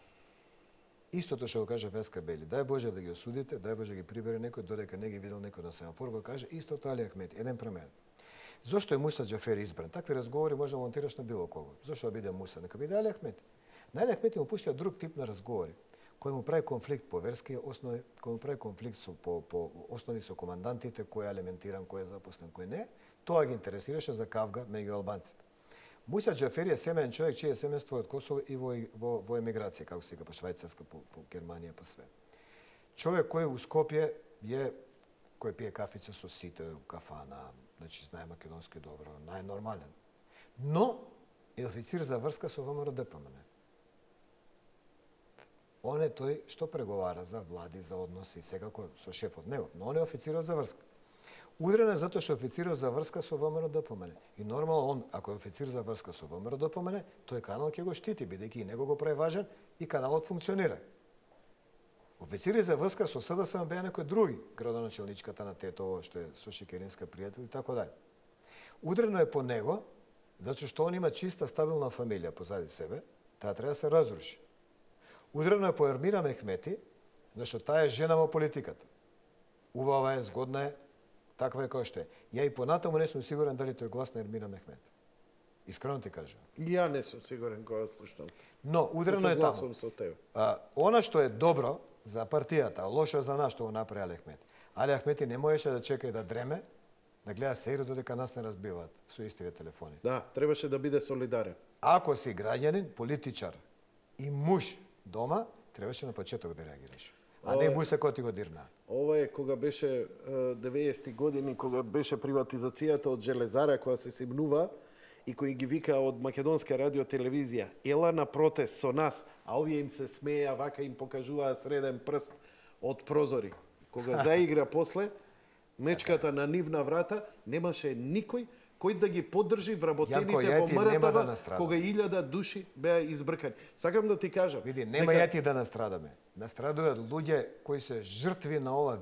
истото што го кажа Веска Бели, дај Боже да ги осудите, дај Боже да ги прибере некој, додека не ги видел некој на семафор, го каже истото Али Ахмети, еден премен. Зошто е Муса Џафери избран? Такви разговори може да монтираш на било кого. Зошто биде Муса? Нека биде Али Ахмети. На Али Ахмети му пуштија друг тип на разговори, кој му прави конфликт по верски основи, кој му прави конфликт по основи со командантите, кој е алиментиран, кој е запослен, кој не. Тоа ги интересираше за кавга меѓу албанците. Муса Џафери е семеен човек, чие семејство од Косово и во емиграција, како сега по Швајцарска, по Германија, по све. Човек кој у Скопје е, кој пие кафица со сите, кафана, значи знае македонски добро, најнормален. Но е официр за врска со ВМРО ДПМН. Он е тој што преговара за влади, за односи, секако со шефот негов, но он е официрот за врска. Удрен е затоа што е официрот за врска со ВМРО ДПМН. И нормално он, ако е официр за врска со ВМРО ДПМН, тој канал ќе го штити, бидејќи и него го прави важен и каналот функционира. Официри за врска со СДСМ беа некои други, градоначелничката на Тетово, што е со Шекеринска пријател и така дај. Удрено е по него, затоа што он има чиста, стабилна фамилија позади себе, таа треба да се разруши. Удрено е по Ермира Мехмети, зашто таа е жена во политиката. Убава е, згодна е, таква е кој што е. Ја и понатаму не сум сигурен дали тој глас на Ермира Мехмети. Искрено ти кажам. Ја не сум сигурен кога слушнам. Но удрено е таму. Она што е добро за партијата, лошо за нас што го направи Али Ахмети. Али Ахмети не можеше да чека и да дреме, да гледа серију додека нас не разбиваат со истиве телефони. Да, требаше да биде солидарен. Ако си граѓанин, политичар и муж дома, требаше на почеток да реагираш. А не Муса кој ти го дирна. Ова е кога беше 90-ти години, кога беше приватизацијата од Железара, која се симнува и кој ги вика од Македонска радиотелевизија, ела на протест со нас, а овие им се смеја, вака им покажуваа среден прст од прозори. Кога заигра после, мечката на нивна врата, немаше никој кој да ги поддржи вработените во МРТВ, кога 1000 души беа избркани. Сакам да ти кажам. Види, нема ја ти да настрадаме. Настрадуваат луѓе кои се жртви на ова,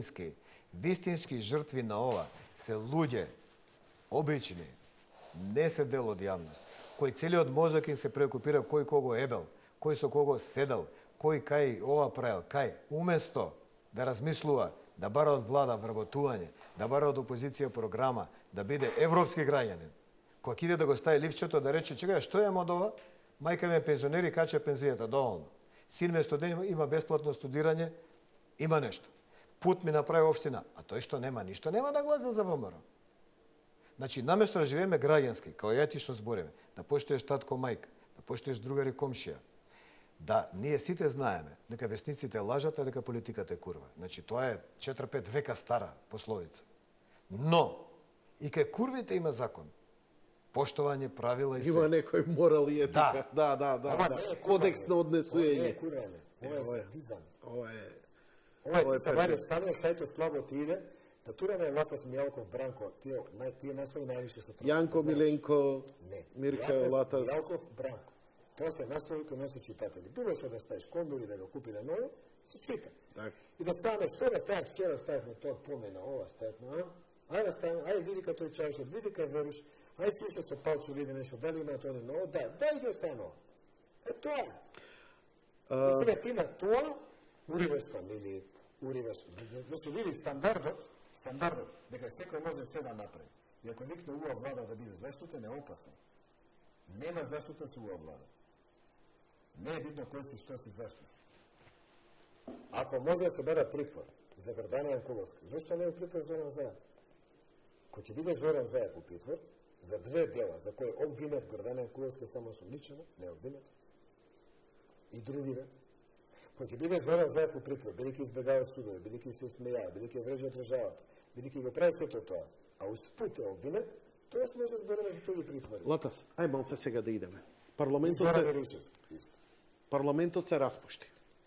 вистински жртви на ова, се луѓе обични, не се дел од јавност, кој целиот мозок им се преокупира кој кого ебел, кој со кого седел, кој кај ова правил, кај, уместо да размислува, да бара од влада вработување, да бара од опозиција програма, да биде европски граѓанин. Кога иде да го стави ливчето, да рече, чекај, што имам од ова? Мајка ми е пензионер и кача пензијата, доволно. Син ме студент има бесплатно студирање, има нешто. Пут ми направи општина, а тој што нема ништо, нема да гласа за ВМРО. Значи, наместо да живееме граѓански, као ја ти што збориме, да поштоеш татко мајка, да поштоеш другари комшија, да ние сите знаеме дека весниците лажат, а дека политиката е курва. Значи, тоа е 4-5 века стара пословица. Но, и кај курвите има закон. Поштовање, правила и се. Има некој морал и етика. Да. Да. Кодекс на однесување. Ова е курање. Ова е стизан. Ова е... Ова е тавари ставија стајто слабо ти иде, да тураме Латас Мијалков Бранко, тие наслови највише се Јанко Миленко, Не. Мирка Латас. Мијалков Бранко. Тоа се наслови кои носат читатели. Било што да ставиш комбо или да го купиле ново, се чита. Так. И да стане, што да ставиш, вчера ставивме тоа помена, ова ставивме, ајде ставим, ајде види кај тој чајшот, види кај вериш, ајде си уште со палчо види нешто, дали има тоа ново, да ги остане ново. Е тоа. И сега ти на тоа, уриваш фамилии, уриваш, зашто види стандардот, дека секој може се да направи. И ако никне ова влада да биде заштитен, е опасен. Нема заштита со ова влада. Не е видно кој си што си заштити. Ако може да се бара притвор за Грдана Јанкуловска, зашто не е притвор Зоран Заев? Кој ќе биде Зоран Заев у притвор, за две дела, за кои обвинет Грдана Јанкуловска само сумничено, не обвинет, и другиве, кој ќе биде Зоран Заев у притвор, бидејќи избегава судови, бидејќи се смејава, бидејќи врежа државата, бидејќи го прави сето тоа, а успут е обвинет, тоа се може да збереме за тој притвори. Латас, ај малце сега да идеме. Парламентот се распушти.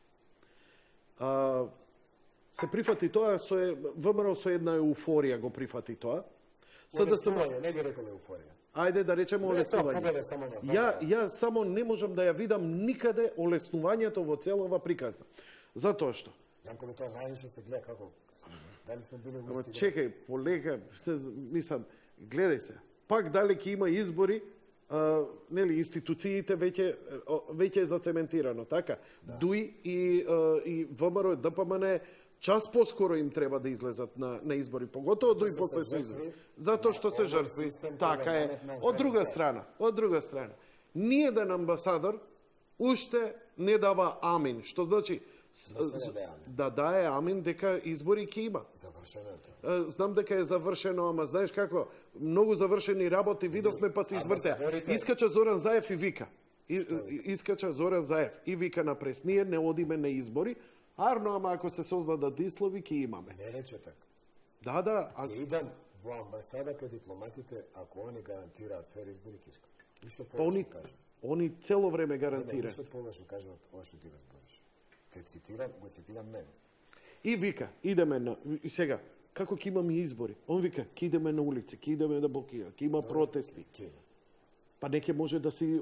Се прифати тоа, ВМРО со една еуфорија го прифати тоа. Олеснување, не ги рекол еуфорија. Ајде да речеме олеснување. Ја само не можам да ја видам никаде олеснувањето во целова приказна. Затоа што? Јанко, тоа највише се гледа како... Дали сме били Ама вести... чекај, полека, мислам, гледај се. Пак дали ќе има избори, нели, институциите веќе е зацементирано, така? ДУИ и ВМРО, ДПМН час поскоро им треба да излезат на избори, поготово ДУИ после се избори. Затоа што се жртви. Така е. Од друга страна, ниеден амбасадор уште не дава амин, што значи да дае амин дека избори ќе има. Знам дека е завршено, ама знаеш како, многу завршени работи видовме па се извртеа. Искача Зоран Заев и вика. Искача Зоран Заев и вика напрес. Ние не одиме на избори, арно, ама ако се создадат дислови, ќе имаме. Не рече така. Да. Ќе идам во амбасада кај дипломатите, ако они гарантираат фер избори, ќе искам. Ништо повеќе кажам. Они цело време гарантираат. Ништо повеќе кажам од ова што ти разбориш. Те го цитирам мене. И вика, идеме на... И сега, како ќе имаме избори? Он вика, ќе идеме на улици, ќе идеме да блокира, ќе има протести. Па неке може да си...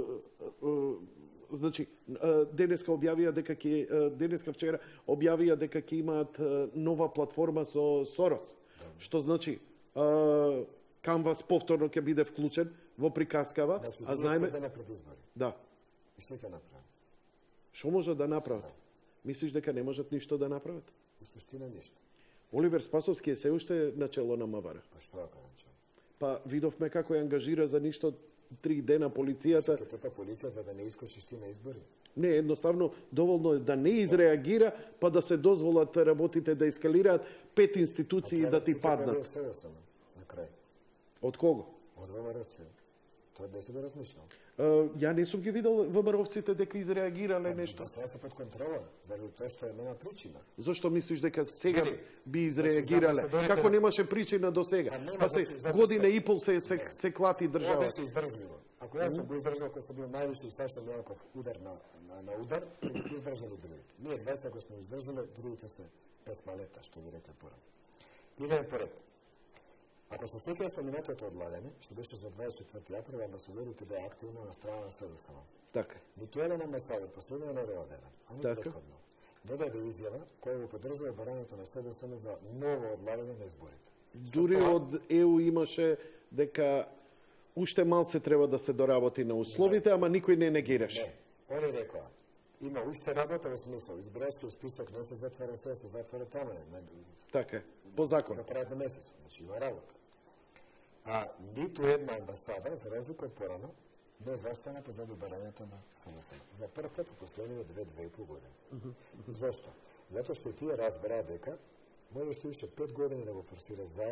Значи, денеска вчера објавија дека ќе имаат нова платформа со Сорос. Што значи, Canvas повторно ќе биде вклучен во приказкава, а знаеме... Да. И што ќе направи? Што може да направат? Мислиш дека не можат ништо да направат? У суштина ништо. Оливер Спасовски е се уште начело на МВР. Па што е начело? Па видовме како ја ангажира за ништо 3 дена полицијата. Па полицијата да не искочиш ти на избори? Не, едноставно доволно е да не изреагира, па да се дозволат работите да ескалираат, 5 институции да ти паднат. На крај. Од кого? Од ВМРО-ци. Тоа не се да размишлам. Ја не сум ги видел ВМРО-ците дека изреагирале нешто. Тоа се под контрола, заради тоа што нема причина. Зошто мислиш дека сега би изреагирале? Како немаше причина до сега? Па се година и пол се клати држава. Тоа беше издржливо. Ако јас сум го издржал кој сум бил највише и Сашо Мијалков удар на удар, ќе издржали другите. Ние двајца ако сме издржале, другите се без малета, што ви рекле порано. Идеме поред. Ако се сеќаваш со минатото одлагање, што беше за 24 април, амбасадорите беа активно на страна на СДСМ. Така. Ниту еден амбасадор последно не реагира, ами претходно. Не даде изјава која го поддржува барањето на СДСМ за ново одлагање на изборите. Дури од ЕУ имаше дека уште малце треба да се доработи на условите, ама никој не негираше. Не, они рекоа, има уште работа во смисло, избирачки список не се затвара се затвара таму. Така, по закон. На крајот на месец, значи има работа. А ниту една амбасада, за разлика од порано, не застана позади барањето на СДСМ. За прв пат во последните 2,5 години. Зошто? Затоа што тие разбераа дека можеш уште 5 години да го форсира Заев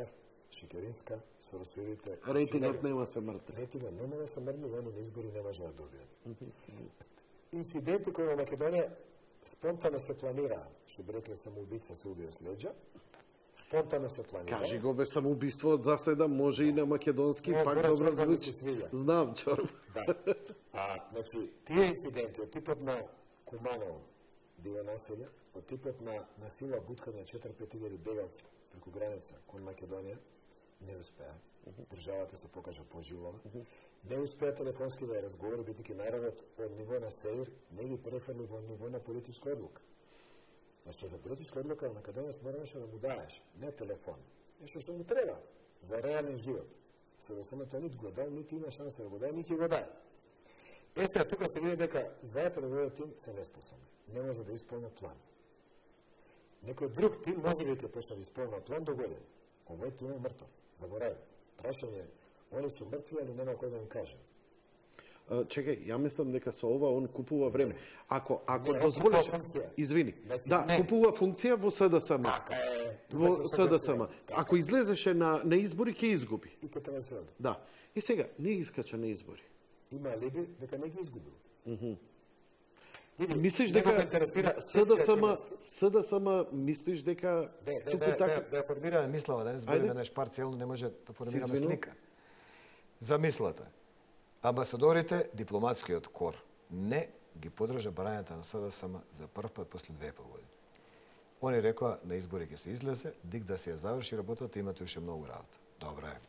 Шекеринска, Соросоевите... Рейтингот нема се мртви. Рейтингот нема да се мртви, они на избори не може да добијат. Инциденти кои во Македонија спонтано се планираа, што би рекле самоубица се убија с леđа, спонтано се планираа. Кажи го бе самоубиство од заседа, може и на македонски, пак добро звучи. Знам, Чорб. Да. Значи, тие инциденти од типот на Куманово, диво населје, од типот на насила буткање 4-5 бегалци преку граница кон Македонија, не успеа. Државата се покажа поживова. Не успеа телефонски да ја разговори, бидејќи народот од ниво на СЕИР не ги префрли во ниво на политичка одлука. Значи, за политичка одлука во Македонија мораше да му даеш, не телефон. Нешто што му треба за реален живот. Само тоа нити го дај, нити има шанса да го дај, нити го дај. Сега, тука се види дека заедно да тим се неспособни. Не може да исполнат план. Некој друг тим може да ќе почне да исполнат план до година. Овој тим е мртов. Заборави. Прашање, они су мртви, али нема кој да им каже. Чекај, ја мислам дека со ова он купува време. Ако дозволиш, извини. Да, купува функција во СДСМ. Во СДСМ. Ако излезеше на избори, ќе изгуби. И ќе треба се оди. Да. И сега не искача на избори. Има алиби дека не ги изгубил. Мислиш дека СДСМ мислиш дека туку така да формираме мислава, да не збориме наш парцелно, не може да формираме слика. За мислата. Амбасадорите, дипломатскиот кор не ги подржа барањата на СДСМ за прв пат после 2,5 години. Они рекоа на избори ќе се излезе, дик да се ја заврши работата, имате уште многу работа. Добро е.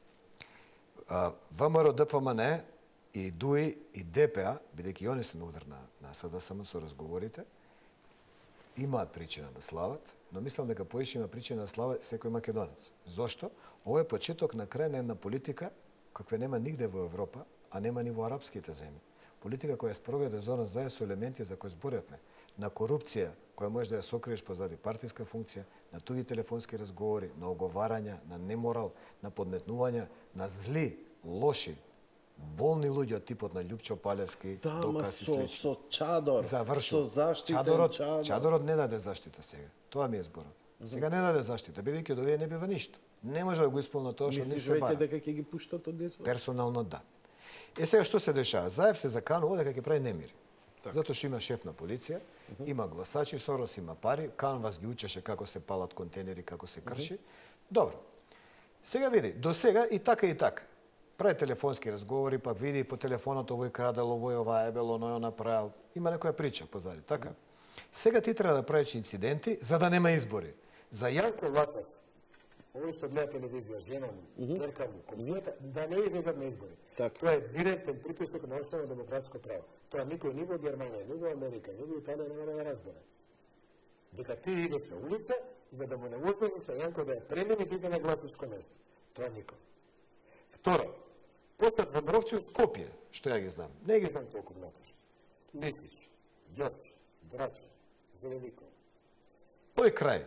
ВМРО, ДПМН и ДУИ и ДПА, бидејќи они се на удар на СДСМ со разговорите, имаат причина да слават, но мислам дека поише има причина да слава секој македонец. Зошто? Ова е почеток на крај на една политика каква нема нигде во Европа, а нема ни во арапските земји. Политика која спроведе Зоран Заев со елементи за кои зборевме, на корупција која може да ја сокриеш позади партиска функција, на туги телефонски разговори, на оговарања, на неморал, на подметнувања, на зли, лоши, болни луѓе од типот на Љупчо Палевски, Докас и слично. Со чадор, завршува. со заштитен чадор. Чадорот не даде заштита сега. Тоа ми е зборот. Сега не даде заштита, бидејќи од овие не бива ништо. Не може да го исполни тоа што не се бара. Мислиш веќе дека ќе ги пуштат од избор? Персонално да. Сега што се дешава? Заев се заканува дека ќе прави немири. Затоа што има шеф на полиција, има гласачи, Сорос има пари, Канвас ги учеше како се палат контейнери, како се крши. Добро. Сега види, до сега и така. Прави телефонски разговори, па види по телефонот овој крадел, овој ова е бело, оној направил. Има некоја прича позади, така? Сега ти треба да правиш инциденти за да нема избори. За Јанко Латас, овој што гледа телевизија, жена му, терка му, комјата, да не излезат на избори. Тоа е директен притисок на основно демократско право. Тоа никој ни во Германија, ни во Америка, ни во Италија не може да разбере. Дека ти идеш на улица, за да му не успееш на Јанко да ја премени ти да на гласишко место. Тоа никој. Второ, постат во Дровче од Скопје, што ја ги знам. Не ги знам толку натош. Мислиш, Ѓорче, Драче, Зелеников. Тој крај,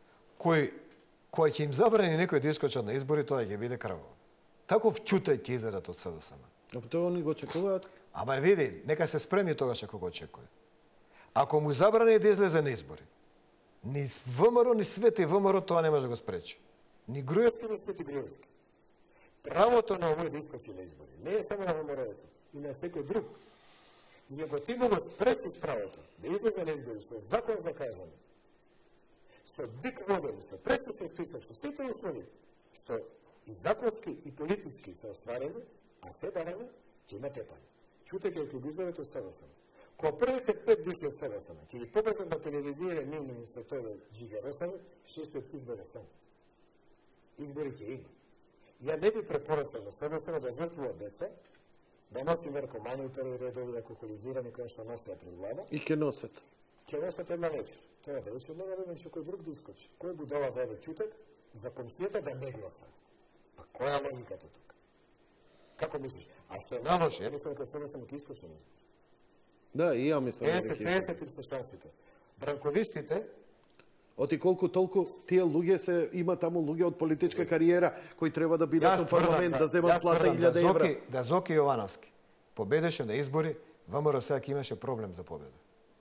кој ќе им забрани некој да искочат на избори, тоа ќе биде крваво. Таков ќутај ќе изедат од СДСМ. Тоа они го очекуваат? Ама види, нека се спреми тогаш ако го очекува. Ако му забрани да излезе на избори, ни ВМРО, ни Свети ВМРО тоа не може да го спречи. Ни Груевски, ни Свети Груевски. Правото на овој да искочи на избори не е само на ВМРО-евцот, и на секој друг. Него ти го спречиш правото да излезе на избори, што е закон заказано, што бик воден, што пречки список, што сите услови, што и законски и политички се остварени, а се бараме, ќе има тепање. Чутејќи ќе ги изловете од СДСМ. Кога првите 5 души од СДСМ ќе ги победат на телевизија нивни инспектори Джига Росави, шестиот избор е сам. Избори ќе има. Ја не би препорачал на СДСМ да жртвува деца, да носи наркомани у први редови, алкохолизирани, кои што носеа пред влада. И ќе носат. Ќе носат една вечер. Тоа да беше много време што кој друг да искочи. Кој будала даде чутак за комсијата да не гласа. Па која е логиката тука? Како мислиш? А што е наноше? Мислам дека СДСМ ќе искочи. Да, и ја мислам. 50 шансите. Бранковистите Оти колку толку тие луѓе се има таму луѓе од политичка кариера кои треба да бидат во парламент да земат плата 1000 евра. Да Зоки Јовановски победеше на избори, ВМРО сега ќе имаше проблем за победа.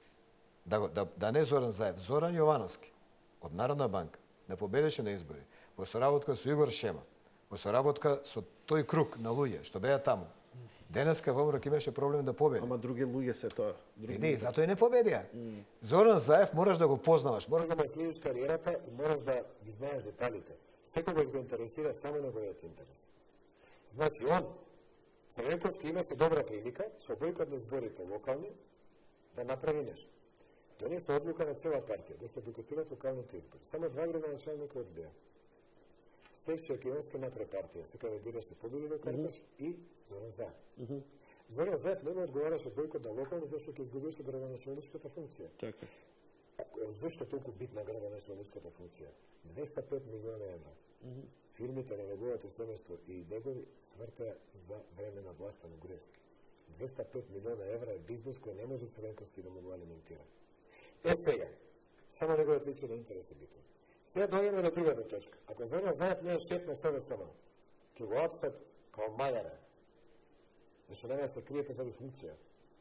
Да не Зоран Заев, Зоран Јовановски од Народна банка да победеше на избори во соработка со Игор Шема, во соработка со тој круг на луѓе што беа таму. Денеска во Мрок имаше проблем да победи. Ама други луѓе се тоа. Види, затоа и не победија. Зоран Заев мораш да го познаваш, мораш да следиш кариерата и мораш да ги знаеш деталите. Секогаш го интересира само неговиот интерес. Значи, он, Црвенковски имаше добра прилика, со бојкот на зборите локални, да направи нешто. Донесе одлука на цела партија, да се бойкотират локалните избори. Само 2 градоначалника одбија. Стефчо Екиновски направи партија, се кандидираше победи до Карпаш и Зоран Заев. Зоран Заев не одговараше бойкот на локални, зашто ќе изгубише градоначалничката функција. Така. Зашто толку битна градоначалничката функција? 205 милиона евра. Фирмите на неговото семејство и негови свртеа за време на власта на Груевски. 205 милиона евра е бизнес кој не може Црвенковски да му го алиментира. Сега, само неговиот личен интерес е битен. Сега дојдеме на другата точка. Ако Зоран Заев не е шеф на СДСМ, ќе го апсат као мајара, зашто нема да се криете за функција.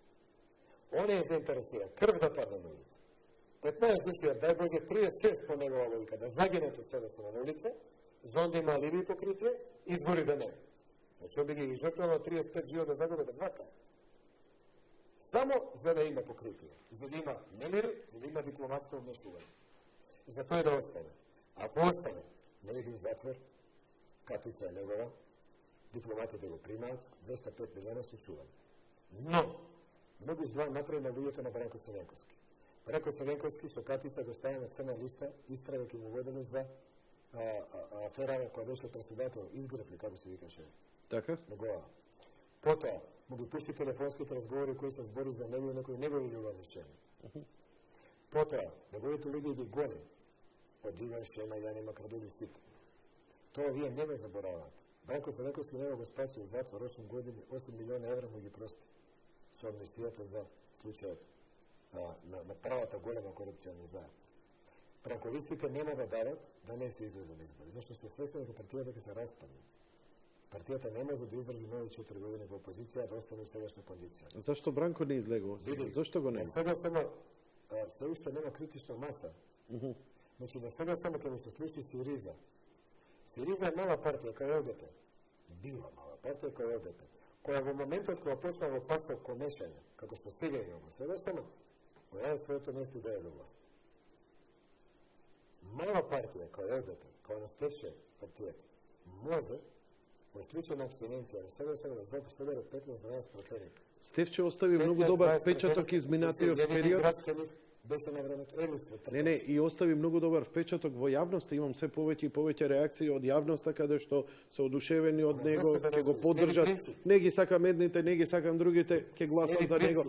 Он е заинтересиран, крв да падне на улица. 15 души, дај Боже, 36 по негова логика, да загинат од СДСМ на улица, за он да има алиби покритие, избори да не. Значи, би ги жртвувал 35 живот да загубат двака. Само за да има покритие, за да има немир, за да има дипломатско однесување. За тој да остане. Ако остане, не би затвор, катица е негова, дипломатите го примаат, 205 милиона се чуваат. Но, многу зла направи на луѓето на Бранко Црвенковски. Бранко Црвенковски со катица го стави на црна листа, истрага ќе му водено за афера која беше председател, изгрев ли, како се викаше? Така? Негова. Потоа, му ги пушти телефонските разговори кои се збори за него и некои негови љубавни шеми. Потоа, неговите луѓе ги гони. Од Иван Шема и Јани Макрадули сите. Тоа вие не ме заборават. Бранко Црвенковски него го спаси од затвор 8 години, 8 милиона евра му ги прости. Со амнестијата за случајот на правата голема корупција на Заев. Бранковистите нема да дадат да не се излезе на избори, зашто се свесни дека партијата ќе се распадне. Партијата не може да издржи нови 4 години во опозиција, да остане во сегашна кондиција. Зашто Бранко не излегува? Зашто го нема? Сега се уште нема критична маса. Значи, на сега само ќе му се случи Сириза. Сириза е мала партија кај ЛДП. Била мала партија кај ЛДП. Која во моментот кога почна во пасток комешање, како што сега има во сега само, која е своето место да е до власт. Мала партија кај ЛДП, кај на Стефче партијата, може во случај на абстиненција, на сега да собере 15-12%. Стефче остави многу добар впечаток изминатиот период. Беше на времето Не, и остави многу добар впечаток во јавноста. Имам се повеќе и повеќе реакции од јавноста каде што се одушевени од него, ќе го поддржат. Не ги сакам едните, не ги сакам другите, ќе гласам за него.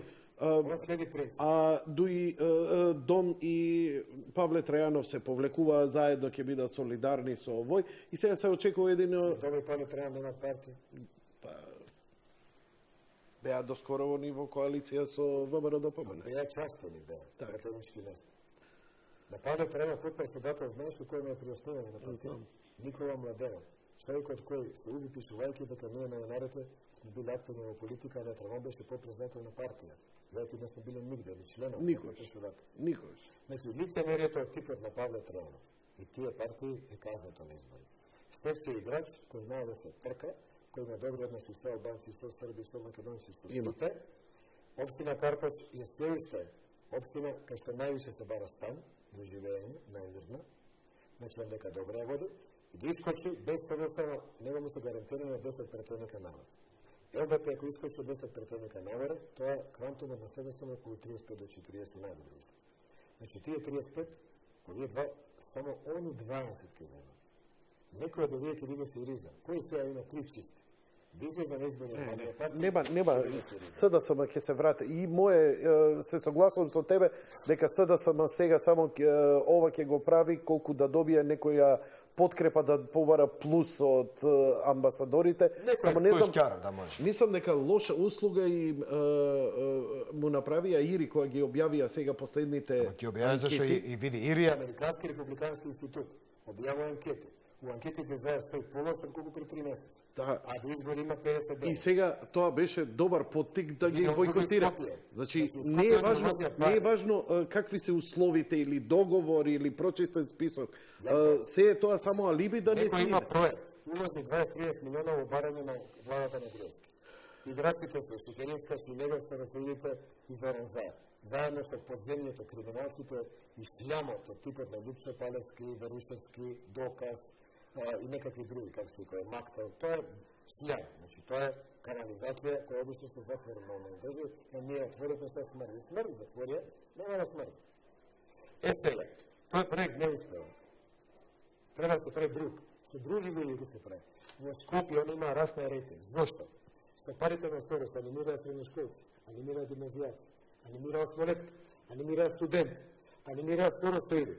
Дуи Дом и Павле Трајанов се повлекуваа заедно, ќе бидат солидарни со овој. И сега се очекува едино... Дом и Павле Трајанов немаат партија. Беа доскоро во ниво коалиција со ВМРО-ДПМН. Беа часто ни беа, така темишки места. На Павле Трајанов подпредседател, знаеш ли кој ме е приоснувани на партија? Никола Младенов. Човекот кој се уби пишувајќи дека ние на јанарите сме били активни во политика, а не он беше подпредседател на партија. Зајати не сме били нигде, ни членот. Никош. Значи, лицемерието од типот на Павле Трајанов. И тие партии е казната на избори. Стефче играч, кој знае да се трка, кој има добри односи со албанци, со срби, со македонци, со сите. Општина Карпач е се уште општина кај што највише се бара стан за живење, најмирно, значи дека добре ја води, и да искочи без СДСМ, нема му се гарантирано 10 претеника навер. ЛДП ако искочи 10 претеника навер, тоа квантумот на СДСМ околу 35 до 40 најдобри. Значи тие 35, овие два, само они 20 ке земат. Некој од овие ќе биде Сириза. Кој сега има 3 чисти? Бизнес на избори. Нема, СДСМ ќе се врати. И мое се согласувам со тебе дека СДСМ сега само ова ќе го прави колку да добие некоја подкрепа да побара плюс од амбасадорите. Само не знам, да може. Мислам дека лоша услуга и му направија Ири која ги објавија сега последните. Ќе објавија зашто и види Ирија Американски републикански институт објавува анкети. У анкетите заедно стои полошен колку при 3 месеца. Да. А до избори има 50 дена. И сега тоа беше добар поттик да ги И да бойкотира. Скопје. Значи Скопје не е да важно, носиат не е пари. важно какви се условите или договори или прочистен список. Се е тоа само алиби да не Некој се има иде. проект, уложи 20-30 милиона во барање на владата на Груевски. Играчите се Шекеринска, Шилеговска, Василите и Веренза. Заедно со подземните криминалците и слямото, типот на Липчо Палевски, Верушевски, Доказ и некакви други, како се кој Мактал. Тоа е слям. Значи, тоа е канализација која обично се затвори на овој држави, а ние отворихме се смрди. Смрди затворија, нема да смрди. сега, тој проект не успева. Треба да се прави друг. Со други луѓе да се прави. Во Скопје он има расна рейтинг. Зошто? Со парите на Сторос анимира средношколци, анимира гимназијаци, анимира осмолетки, анимира студенти, анимира второстоиди.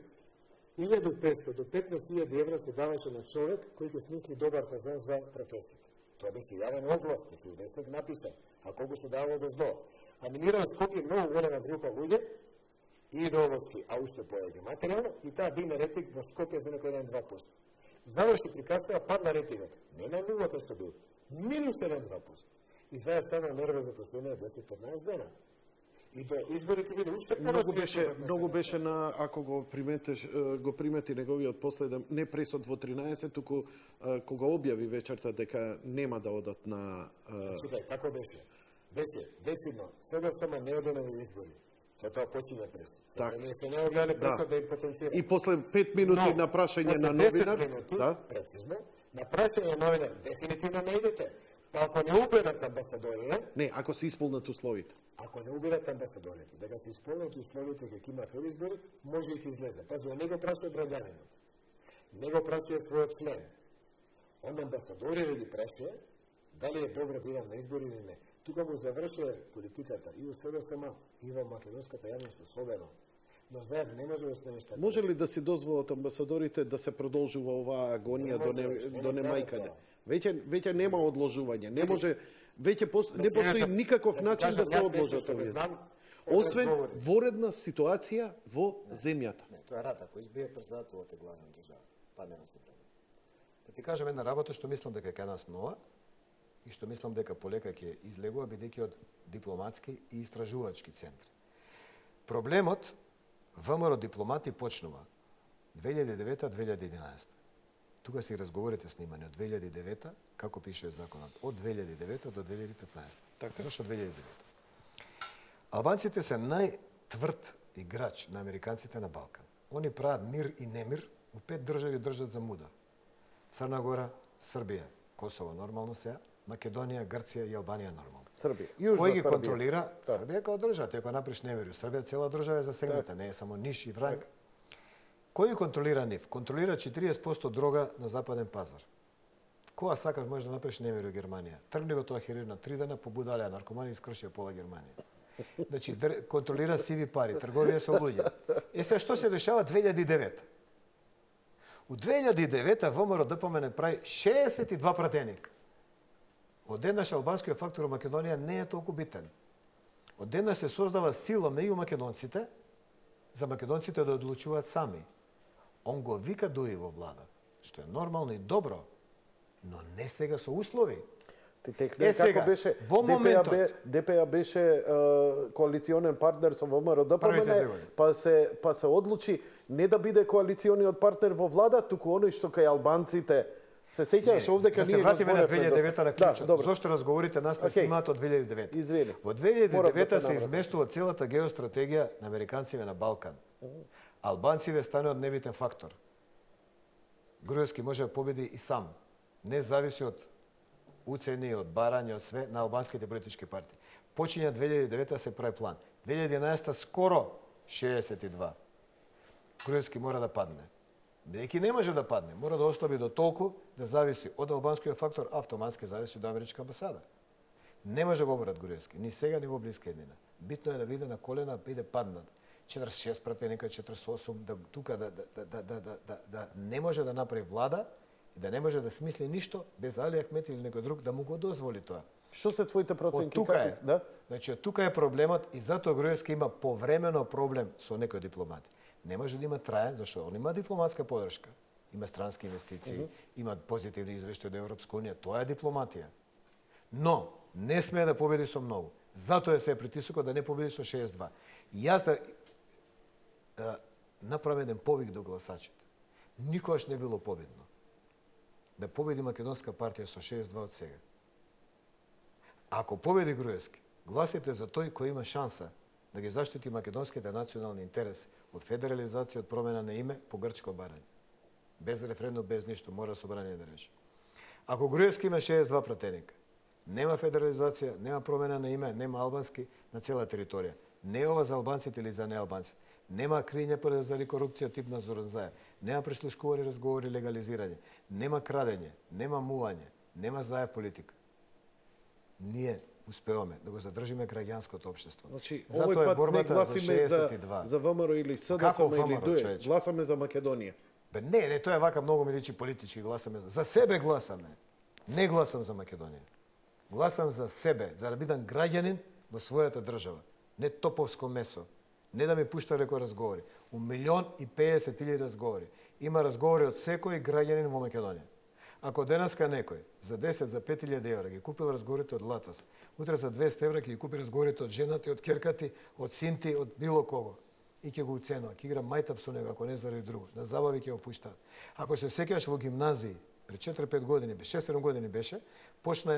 1500 до 15.000 евра се даваше на човек кој ќе смисли добар фазон за протестите. Тоа беше јавен оглас, кој се вестник написа, а колку се давало дозвола. Анимира Скопје многу голема група луѓе, и идеолошки, а уште поеќе материјално, и таа дигна рейтинг во Скопје за некој 1-2%. Заврши приказкава, падна рейтингот. Не на нулата што бил, минус 1-2%. И заедно стана нервозно последнија 10-15 дена. И до изборите биде уште Многу беше на, ако го примети неговиот последен, не пресод во 13, туку кога објави вечерта дека нема да одат на... Чекај, како беше? Беше, децидно, сега само не оде на избори. Се тоа почина пресод. Так. Не се не огледа пресод да им потенцира. И после 5 минути на прашање на новинар, да, прецизно, на прашање на новинар, дефинитивно не идете. Па ако не убедат амбасадорите, не, ако се исполнат условите. Ако не убедат амбасадорите, дека се исполнат условите дека има први избори, може и ќе излезе. Пази, не го прашува граѓанинот. Не го прашува својот член. Он амбасадорите ги прашува дали е добро да идам на избори или не. Тука го завршува политиката и во СДСМ, и во македонската јавност особено. Но заедно не може да се нешта. Може ли да си дозволат амбасадорите да се продолжува оваа агонија до немајкаде? Веќе нема одложување. Не може веќе не постои никаков начин да се одложат овие. Освен воредна ситуација во земјата. Не, тоа е рад. Ако избие председателот е главен држава, па нема се проблем. Да ти кажам една работа што мислам дека е нас нова и што мислам дека полека ќе излегува бидејќи од дипломатски и истражувачки центри. Проблемот ВМРО дипломати почнува 2009-2011. Тука си разговорите снимани од 2009, како пише законот, од 2009 до 2015. Така. Зошто 2009? Албанците се најтврд играч на американците на Балкан. Они прават мир и немир, у 5 држави држат за муда. Црна Гора, Србија, Косово нормално сега, Македонија, Грција и Албанија нормално. Србија. Кој ги контролира? Србија као држава, ти ако направиш немир, Србија цела држава е засегната, не е само Ниш и Врањ. Кој контролира нив? Контролира 40% дрога на западен пазар. Кога сакаш можеш да направиш немир во Германија. Тргни го тоа херир на 3 дена, побудалеа наркомани и скршија пола Германија. Значи, контролира сиви пари, трговија со луѓе. Сега што се дешава 2009? У 2009 ВМРО ДПМН прави 62 пратеник. Одеднаш албанскиот фактор во Македонија не е толку битен. Одеднаш се создава сила меѓу македонците, за македонците да одлучуваат сами. Он го вика дуи во влада, што е нормално и добро, но не сега со услови. Сега, беше, во моментот, ДПА беше коалиционен партнер со ВМРО ДПМН, па се одлучи не да биде коалициониот партнер во влада, туку оној што кај албанците се сеќаваш овде кај ние. Да се вратиме на 2009 на клучот. Да, зошто разговорите нас не снимаат од 2009? Извини. Во 2009 се изместува целата геостратегија на американците на Балкан. Албанците стануваат небитен фактор. Груевски може да победи и сам. Не зависи од уцени, од барање, од све на албанските политички партии. Почиња 2009 се прави план. 2011 скоро 62. Груевски мора да падне. Бидејќи не може да падне, мора да ослаби до толку да зависи од албанскиот фактор, автоматски зависи од америчка амбасада. Не може го обрат Груевски, ни сега, ни во блиска еднина. Битно е да биде на колена, биде паднат. 46 пратеника, 48, да тука да не може да направи влада и да не може да смисли ништо без Али Ахмет или некој друг да му го дозволи тоа. Што се твоите проценки? Од тука е. Да? Значи, од тука е проблемот и затоа Груевски има повремено проблем со некои дипломати. Не може да има траен, зашто он има дипломатска подршка. има странски инвестиции, има позитивни извештаи од Европска унија. Тоа е дипломатија. Но не смее да победи со многу. Затоа се притисокот да не победи со 6-2. Јас да направам еден повик до гласачите. Никогаш не било победно да победи Македонска партија со 6-2 од сега. Ако победи Груевски, гласите за тој кој има шанса да ги заштити македонските национални интереси од федерализација, од промена на име по грчко барање. Без референдум, без ништо, мора собрание да реши. Ако Груевски има 62 пратеника, нема федерализација, нема промена на име, нема албански на цела територија. Не е ова за албанците или за неалбанците. Нема кријање заради корупција тип на Зоран Заев. Нема прислушкувани разговори, легализирање. Нема крадење, нема мување, нема Заев политика. Ние успеваме да го задржиме граѓанското општество. Значи, Затоа овој е пат не борбата за гласиме 62. за ВМРО или Како СДСМ или ВМРО, ДУЕ. човече? Гласаме за Македонија. Бе, не, тоа е вака многу ми личи политички, гласаме за себе гласаме. Не гласам за Македонија. Гласам за себе, за да бидам граѓанин во својата држава. Не топовско месо. Не да ми пушта реко разговори. У 1.050.000 разговори. Има разговори од секој граѓанин во Македонија. Ако денеска некој за 10, за 5.000 евра ги купил разговорите од Латас, утре за 200 евра ќе ги купи разговорите од женати, од керкати, од синти, од било кого. И ќе го уценува, ќе игра мајтап со него, ако не заради друго. На забави ќе го пуштаат. Ако се сеќаваш во гимназии, пред 4-5 години, 6-7 години беше, почна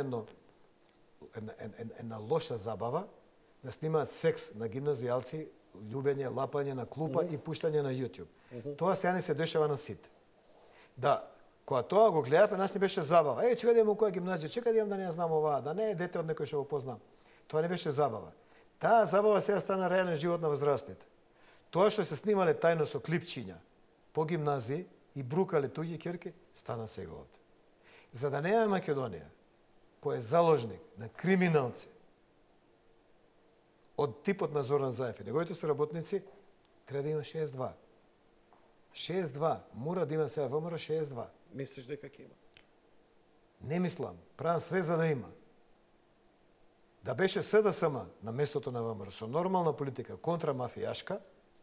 една лоша забава, да снимаат секс на гимназијалци, љубење, лапање на клупа и пуштање на YouTube. Тоа сега не се дешава на сите. Да, кога тоа го гледавме, нас не беше забава. Чека да имам која гимназија, чека да имам да не знам оваа, да не е дете од некој што го познам. Тоа не беше забава. Таа забава сега стана реален живот на возрастните. Тоа што се снимале тајно со клипчиња по гимназии и брукале туѓи ќерки, стана сега овде. За да не е Македонија, кој е заложник на криминалци од типот на Зоран Заев и неговите соработници, треба да има 6-2. 6-2. Мора да има сега ВМРО 6-2. Мислиш дека ќе има? Не мислам. Правам све за да има. Да беше СДСМ на местото на ВМРО со нормална политика контрамафијашка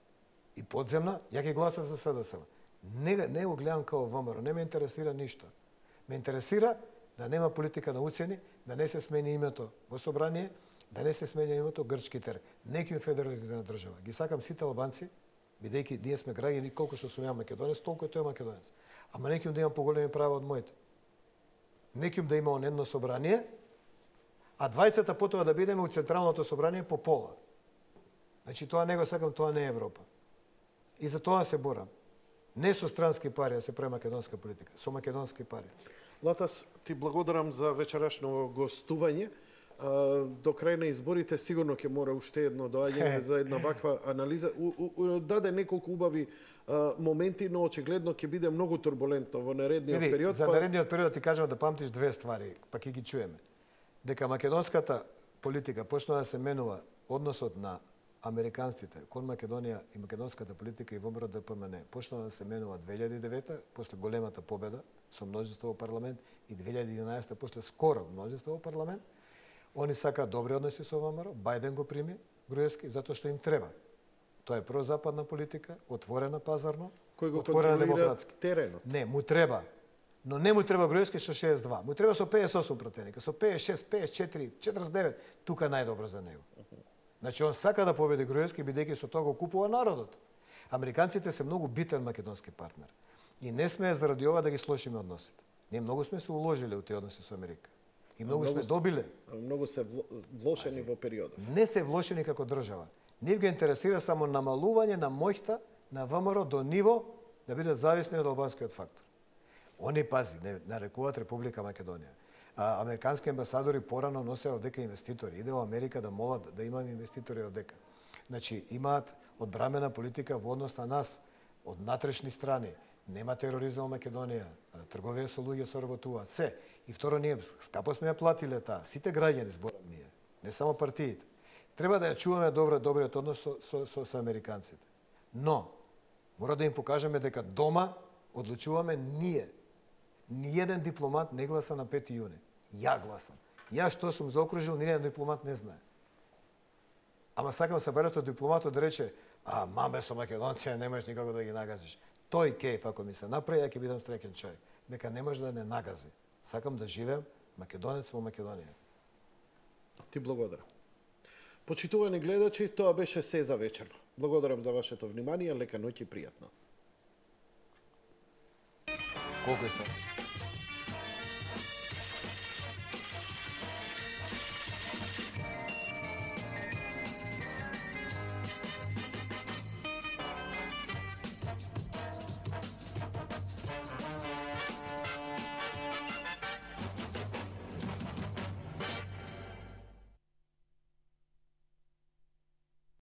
и подземна, ја ќе гласам за СДСМ. Не го гледам као ВМРО, не ме интересира ништо. Ме интересира да нема политика на уцени, да не се смени името во собрание, да не се смени името грчки терк. Некој федерализирана држава. Ги сакам сите албанци, бидејќи ние сме граѓани, колку што сум ја македонец, толку е тој македонец. Ама некој да има поголеми права од моите. Некој да има едно собрание, а двајцата потоа да бидеме у Централното собрание по пола. Значи тоа не го сакам, тоа не е Европа. И за тоа се борам. Не со странски пари да се прави македонска политика, со македонски пари. Латас, ти благодарам за вечерашно гостување. До крај на изборите сигурно ќе мора уште едно доаѓање за една ваква анализа. Даде неколку убави моменти, но очигледно ќе биде многу турбулентно во наредниот период. За наредниот период ти кажам да памтиш две ствари, па ќе ги чуеме. Дека македонската политика почна да се менува односот на американците кон Македонија и македонската политика и ВМРО ДПМН почна да се менува 2009 после големата победа со множество во парламент и 2011 после скоро множество во парламент. Они сакаат добри односи со ВМРО, Бајден го прими Груевски затоа што им треба. Тоа е прозападна политика, отворена пазарно, Кој го отворена контролира демократски. теренот. Не, му треба. Но не му треба Груевски со 6-2. Му треба со 58 пратеника, со 56, 54, 49. Тука најдобро за него. Значи, он сака да победи Груевски, бидејќи со тоа го купува народот. Американците се многу битен македонски партнер. И не сме заради ова да ги слошиме односите. Ние многу сме се уложиле у тие односи со Америка. И многу сме добиле. Многу се влошени во периодот. Не се влошени како држава. Нив ги интересира само намалување на моќта на ВМРО до ниво да бидат зависни од албанскиот фактор. Они, пази, не нарекуваат Република Македонија. Американски амбасадори порано носеа одека инвеститори. Иде во Америка да молат да имаме инвеститори одека. Значи, имаат одбрамена политика во однос на нас, од натрешни страни. Нема тероризам во Македонија, трговија со луѓе соработуваат, се. И второ, ние скапо сме ја платиле таа. Сите граѓани зборам ние, не само партиите. Треба да ја чуваме добриот однос со американците. Но, мора да им покажеме дека дома одлучуваме ние. Ниеден дипломат не гласа на 5 јуни. Ја гласам. Ја што сум заокружил, ниеден дипломат не знае. Ама сакам сабарето дипломатот да рече, маме со македонци не можеш никако да ги нагазиш. тој кејф, ако ми се направи, ја ќе бидам среќен човек. Дека не може да не нагази. Сакам да живеам македонец во Македонија. Ти благодарам. Почитувани гледачи, тоа беше се за вечерва. Благодарам за вашето внимание, лека ноќ и пријатно. Колку е се?